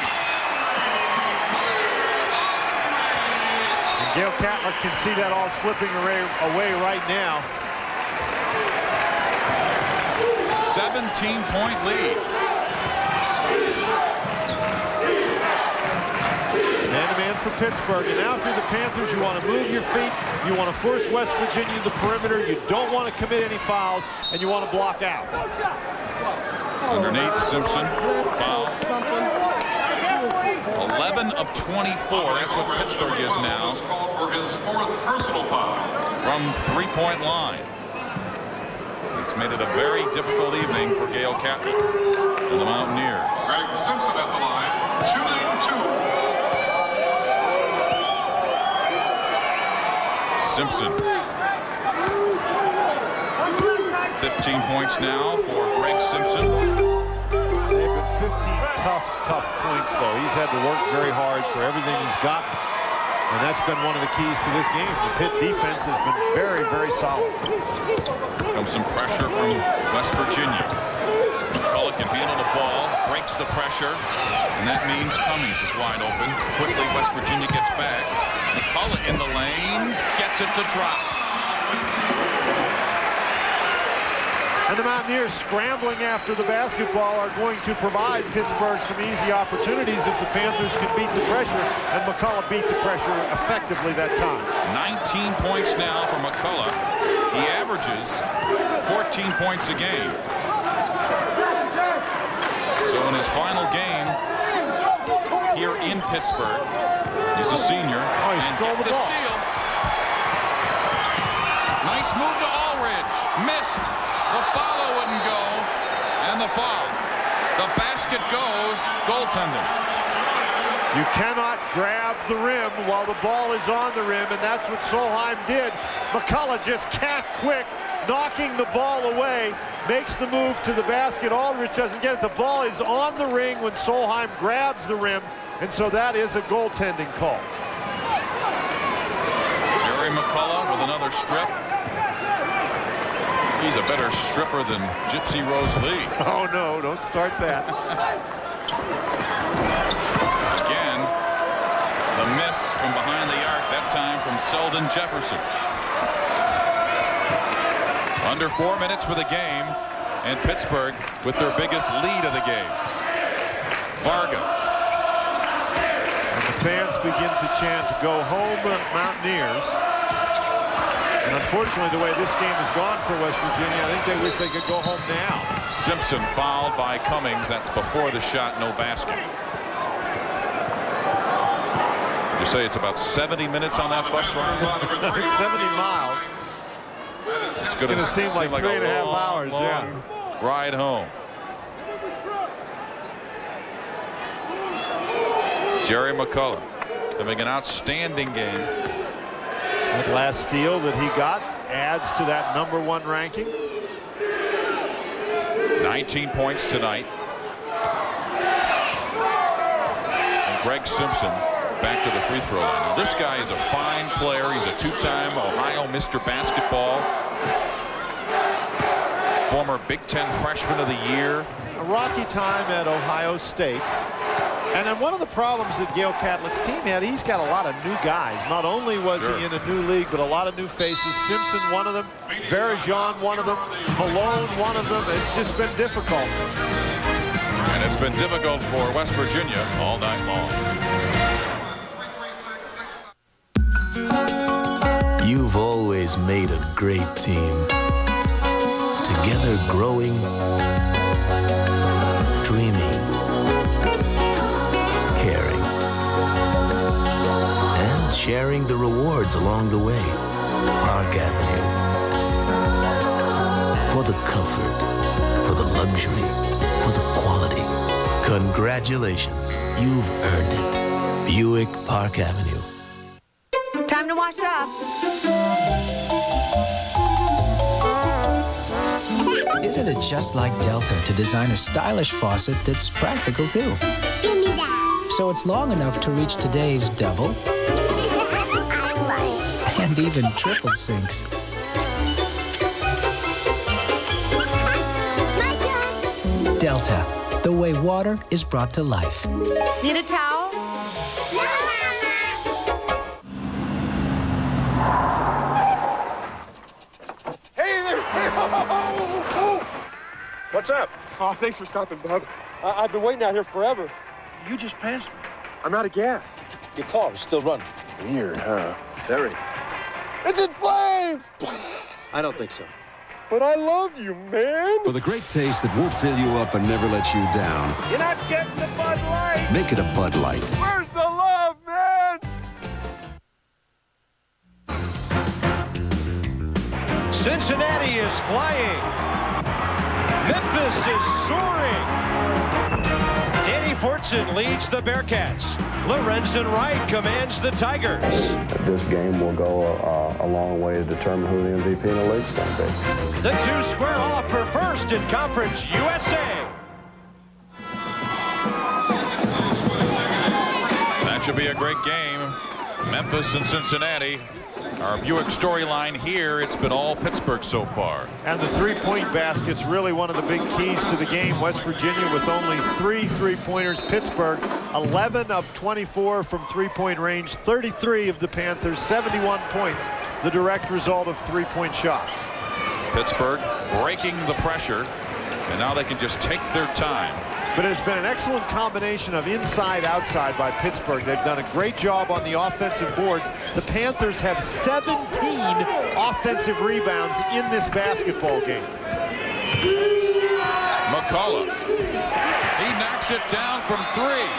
And Gail Catlett can see that all slipping away, away right now. seventeen point lead. Man-to-man for Pittsburgh. And now if you're the Panthers, you want to move your feet. You want to force West Virginia to the perimeter. You don't want to commit any fouls, and you want to block out. Underneath, Simpson, foul. eleven of twenty-four. That's what Pittsburgh is now. For his fourth personal foul from three-point line. It's made it a very difficult evening for Gail Catlett and the Mountaineers. Greg Simpson at the line, shooting two. Simpson. fifteen points now for Greg Simpson. They've been fifteen tough, tough points, though. He's had to work very hard for everything he's gotten. And that's been one of the keys to this game. The Pitt defense has been very, very solid. Comes some pressure from West Virginia. McCullough can handle the ball, breaks the pressure, and that means Cummings is wide open. Quickly, West Virginia gets back. McCullough in the lane, gets it to drop. And the Mountaineers scrambling after the basketball are going to provide Pittsburgh some easy opportunities if the Panthers can beat the pressure, and McCullough beat the pressure effectively that time. nineteen points now for McCullough. He averages fourteen points a game. So in his final game here in Pittsburgh, he's a senior. Oh, he stole the ball. Steal. Nice move to Ulrich. Missed. The follow wouldn't go, and the foul. The basket goes, goaltending. You cannot grab the rim while the ball is on the rim, and that's what Solheim did. McCullough just cat quick, knocking the ball away, makes the move to the basket. Aldrich doesn't get it. The ball is on the ring when Solheim grabs the rim, and so that is a goaltending call. Jerry McCullough with another strip. He's a better stripper than Gypsy Rose Lee. Oh, no, don't start that. Again, the miss from behind the arc, that time from Selden Jefferson. Under four minutes for the game, and Pittsburgh with their biggest lead of the game. Varga. And the fans begin to chant, "Go home, Mountaineers." And unfortunately, the way this game has gone for West Virginia, I think they wish they could go home now. Simpson fouled by Cummings. That's before the shot, no basket. You say it's about seventy minutes on that bus ride? seventy miles. It's going to seem like, like three and a half hours, yeah. Ride home. Jerry McCullough having an outstanding game. That last steal that he got adds to that number one ranking. nineteen points tonight. And Greg Simpson back to the free throw line. Now, this guy is a fine player. He's a two-time Ohio Mister Basketball. Former Big Ten Freshman of the Year. A rocky time at Ohio State. And then one of the problems that Gail Catlett's team had, he's got a lot of new guys. Not only was sure. he in a new league, but a lot of new faces. Simpson, one of them. Varajan, one of them. Malone, one of them. It's just been difficult. And it's been difficult for West Virginia all night long. You've always made a great team. Together growing, dreaming, caring, and sharing the rewards along the way. Park Avenue. For the comfort, for the luxury, for the quality. Congratulations, you've earned it. Buick Park Avenue. Time to wash up. Isn't it just like Delta to design a stylish faucet that's practical too? Give me that. So it's long enough to reach today's double I like. and even triple sinks. Delta, the way water is brought to life. Need a towel? Hey there! What's up? Oh, thanks for stopping, Bob. I I've been waiting out here forever. You just passed me. I'm out of gas. Your car is still running. Weird, huh? Very. It's in flames! I don't think so. But I love you, man. For the great taste that won't fill you up and never let you down, You're not getting the Bud Light. make it a Bud Light. Where's the love, man? Cincinnati is flying. Memphis is soaring. Danny Fortson leads the Bearcats. Lorenzen Wright commands the Tigers. This game will go a, a long way to determine who the M V P in the league's going to be. The two square off for first in Conference U S A. That should be a great game. Memphis and Cincinnati. Our Buick storyline here, it's been all Pittsburgh so far. And the three-point basket's really one of the big keys to the game. West Virginia with only three three-pointers. Pittsburgh, eleven of twenty-four from three-point range. thirty-three of the Panthers, seventy-one points. The direct result of three-point shots. Pittsburgh breaking the pressure, and now they can just take their time. But it's been an excellent combination of inside-outside by Pittsburgh. They've done a great job on the offensive boards. The Panthers have seventeen offensive rebounds in this basketball game. McCullough. He knocks it down from three.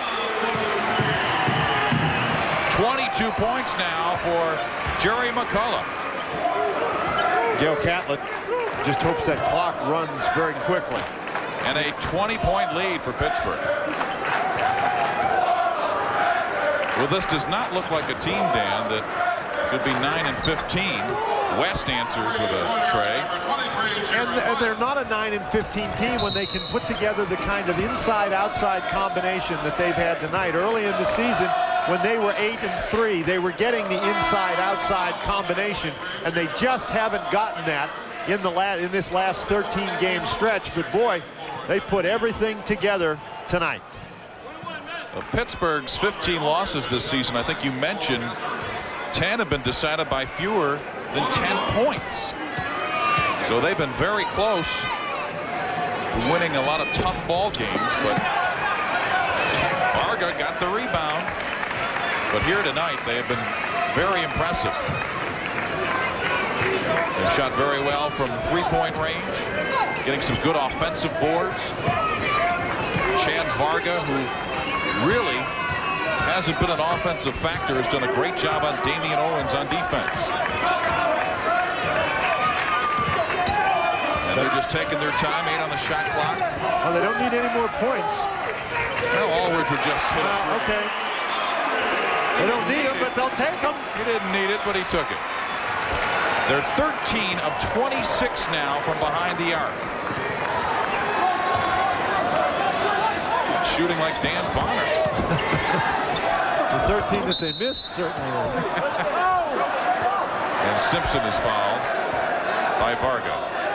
twenty-two points now for Jerry McCullough. Gail Catlett just hopes that clock runs very quickly. And a twenty-point lead for Pittsburgh. Well, this does not look like a team, Dan, that should be nine and fifteen. West answers with a tray. And, and they're not a nine and fifteen team when they can put together the kind of inside-outside combination that they've had tonight. Early in the season, when they were eight and three, they were getting the inside-outside combination, and they just haven't gotten that in the la in this last thirteen game stretch. But boy, they put everything together tonight. Well, Pittsburgh's fifteen losses this season, I think you mentioned, ten have been decided by fewer than ten points. So they've been very close to winning a lot of tough ball games, but Varga got the rebound. But here tonight, they have been very impressive. They shot very well from three-point range, getting some good offensive boards. Chad Varga, who really hasn't been an offensive factor, has done a great job on Damian Owens on defense. And they're just taking their time, eight on the shot clock. Well, they don't need any more points. Well, Allridge would just hit it. Uh, okay. They don't need them, but they'll take them. He didn't need it, but he took it. They're thirteen of twenty-six now from behind the arc. Shooting like Dan Bonner. The thirteen that they missed certainly is. And Simpson is fouled by Varga.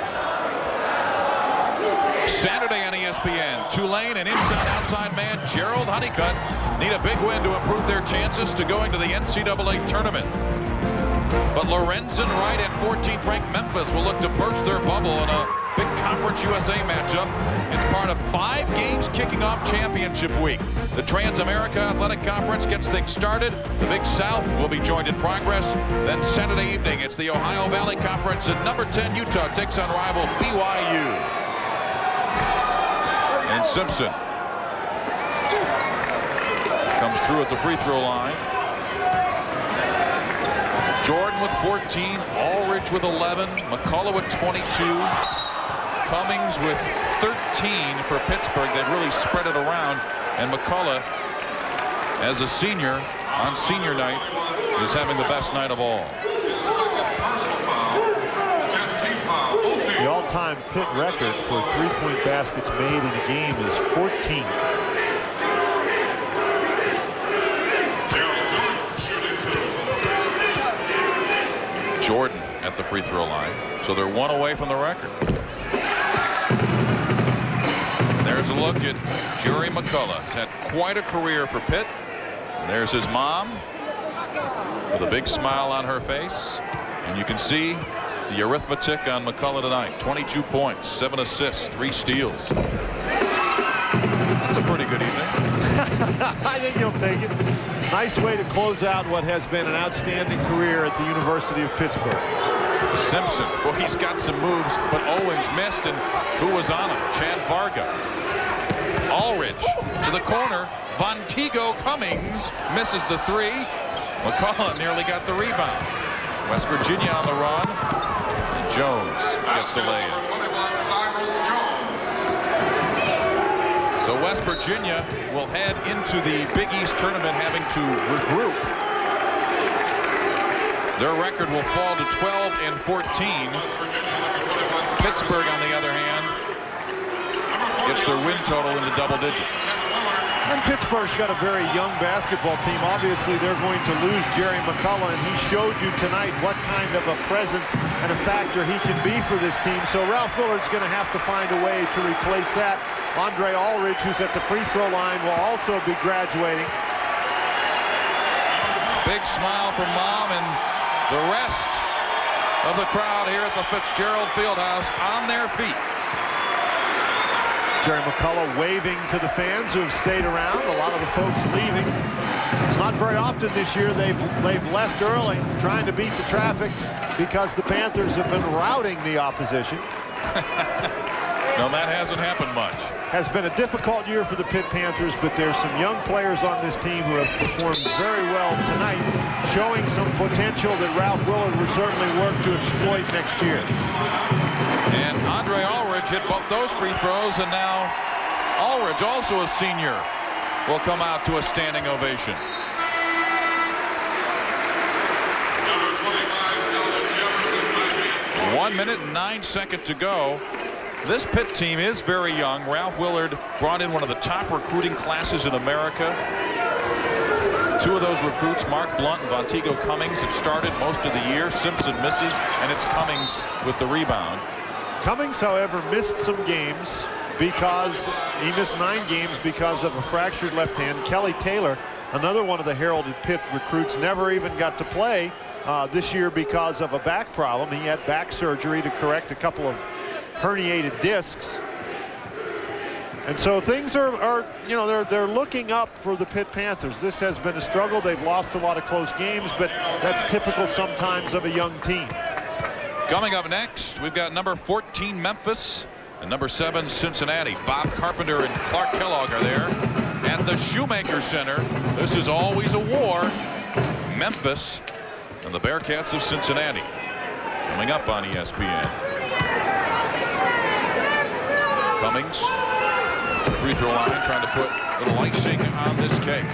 Saturday on E S P N, Tulane and inside-outside man Gerald Honeycutt need a big win to improve their chances to going to the N C double A tournament. But Lorenzen Wright and fourteenth ranked Memphis will look to burst their bubble in a big Conference U S A matchup. It's part of five games kicking off championship week. The Trans-America Athletic Conference gets things started. The Big South will be joined in progress. Then Saturday evening, it's the Ohio Valley Conference, and number ten Utah takes on rival B Y U. And Simpson comes through at the free throw line. Jordan with fourteen, Allridge with eleven, McCullough with twenty-two, Cummings with thirteen for Pittsburgh. They've really spread it around, and McCullough, as a senior on senior night, is having the best night of all. The all-time Pitt record for three-point baskets made in a game is fourteen. Jordan at the free throw line. So they're one away from the record. There's a look at Jerry McCullough. He's had quite a career for Pitt. And there's his mom with a big smile on her face. And you can see the arithmetic on McCullough tonight. twenty-two points, seven assists, three steals. That's a pretty good evening. I think he'll take it. Nice way to close out what has been an outstanding career at the University of Pittsburgh. Simpson, well, he's got some moves, but Owens missed, and who was on him? Chad Varga. Aldridge to the corner. Vonteego Cummings misses the three. McCullough nearly got the rebound. West Virginia on the run. And Jones gets the lay-in. So West Virginia will head into the Big East tournament having to regroup. Their record will fall to twelve and fourteen. Pittsburgh, on the other hand, gets their win total into double digits. And Pittsburgh's got a very young basketball team. Obviously, they're going to lose Jerry McCullough, and he showed you tonight what kind of a presence and a factor he can be for this team. So Ralph Willard's going to have to find a way to replace that. Andre Aldridge, who's at the free throw line, will also be graduating. Big smile from Mom and the rest of the crowd here at the Fitzgerald Fieldhouse on their feet. Jerry McCullough waving to the fans who have stayed around. A lot of the folks leaving. It's not very often this year they've they've left early, trying to beat the traffic, because the Panthers have been routing the opposition. No, that hasn't happened much. Has been a difficult year for the Pitt Panthers, but there's some young players on this team who have performed very well tonight, showing some potential that Ralph Willard will certainly work to exploit next year. And Andre Aldridge hit both those free throws, and now Aldridge, also a senior, will come out to a standing ovation. One minute and nine seconds to go. This Pitt team is very young. Ralph Willard brought in one of the top recruiting classes in America. Two of those recruits, Mark Blunt and Vonteego Cummings, have started most of the year. Simpson misses, and it's Cummings with the rebound. Cummings, however, missed some games because he missed nine games because of a fractured left hand. Kelly Taylor, another one of the heralded Pitt recruits, never even got to play uh, this year because of a back problem. He had back surgery to correct a couple of herniated discs. And so things are, are, you know, they're they're looking up for the Pitt Panthers. This has been a struggle. They've lost a lot of close games, but that's typical sometimes of a young team. Coming up next, we've got number fourteen Memphis and number seven Cincinnati. Bob Carpenter and Clark Kellogg are there at the Shoemaker Center. This is always a war. Memphis and the Bearcats of Cincinnati. Coming up on E S P N. Cummings, the free throw line, trying to put a little icing on this cake.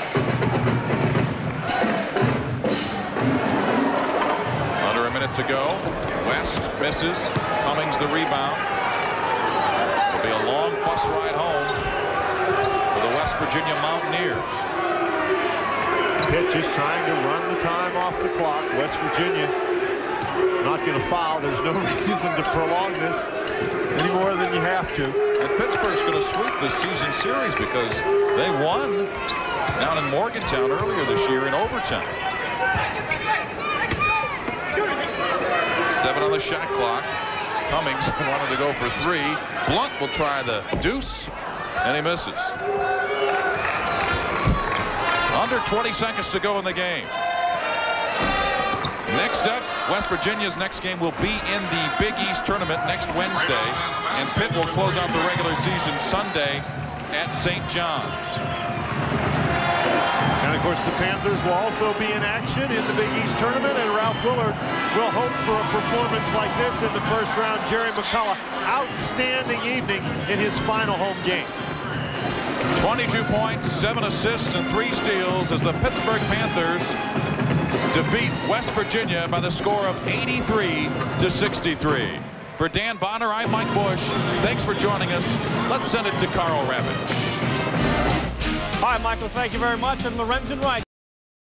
Under a minute to go. West misses. Cummings the rebound. It'll be a long bus ride home for the West Virginia Mountaineers. Pitt just trying to run the time off the clock. West Virginia not going to foul. There's no reason to prolong this any more than you have to. And Pittsburgh's going to sweep this season series because they won down in Morgantown earlier this year in overtime. Seven on the shot clock. Cummings wanted to go for three. Blunt will try the deuce, and he misses. Under twenty seconds to go in the game. Next up, West Virginia's next game will be in the Big East tournament next Wednesday, and Pitt will close out the regular season Sunday at Saint John's. And of course, the Panthers will also be in action in the Big East tournament, and Ralph Willard will hope for a performance like this in the first round. Jerry McCullough, outstanding evening in his final home game. twenty-two points, seven assists, and three steals as the Pittsburgh Panthers defeat West Virginia by the score of eighty-three to sixty-three. For Dan Bonner, I'm Mike Bush. Thanks for joining us. Let's send it to Carl Ravitch. Hi, Michael. Thank you very much. And Lorenzen Wright.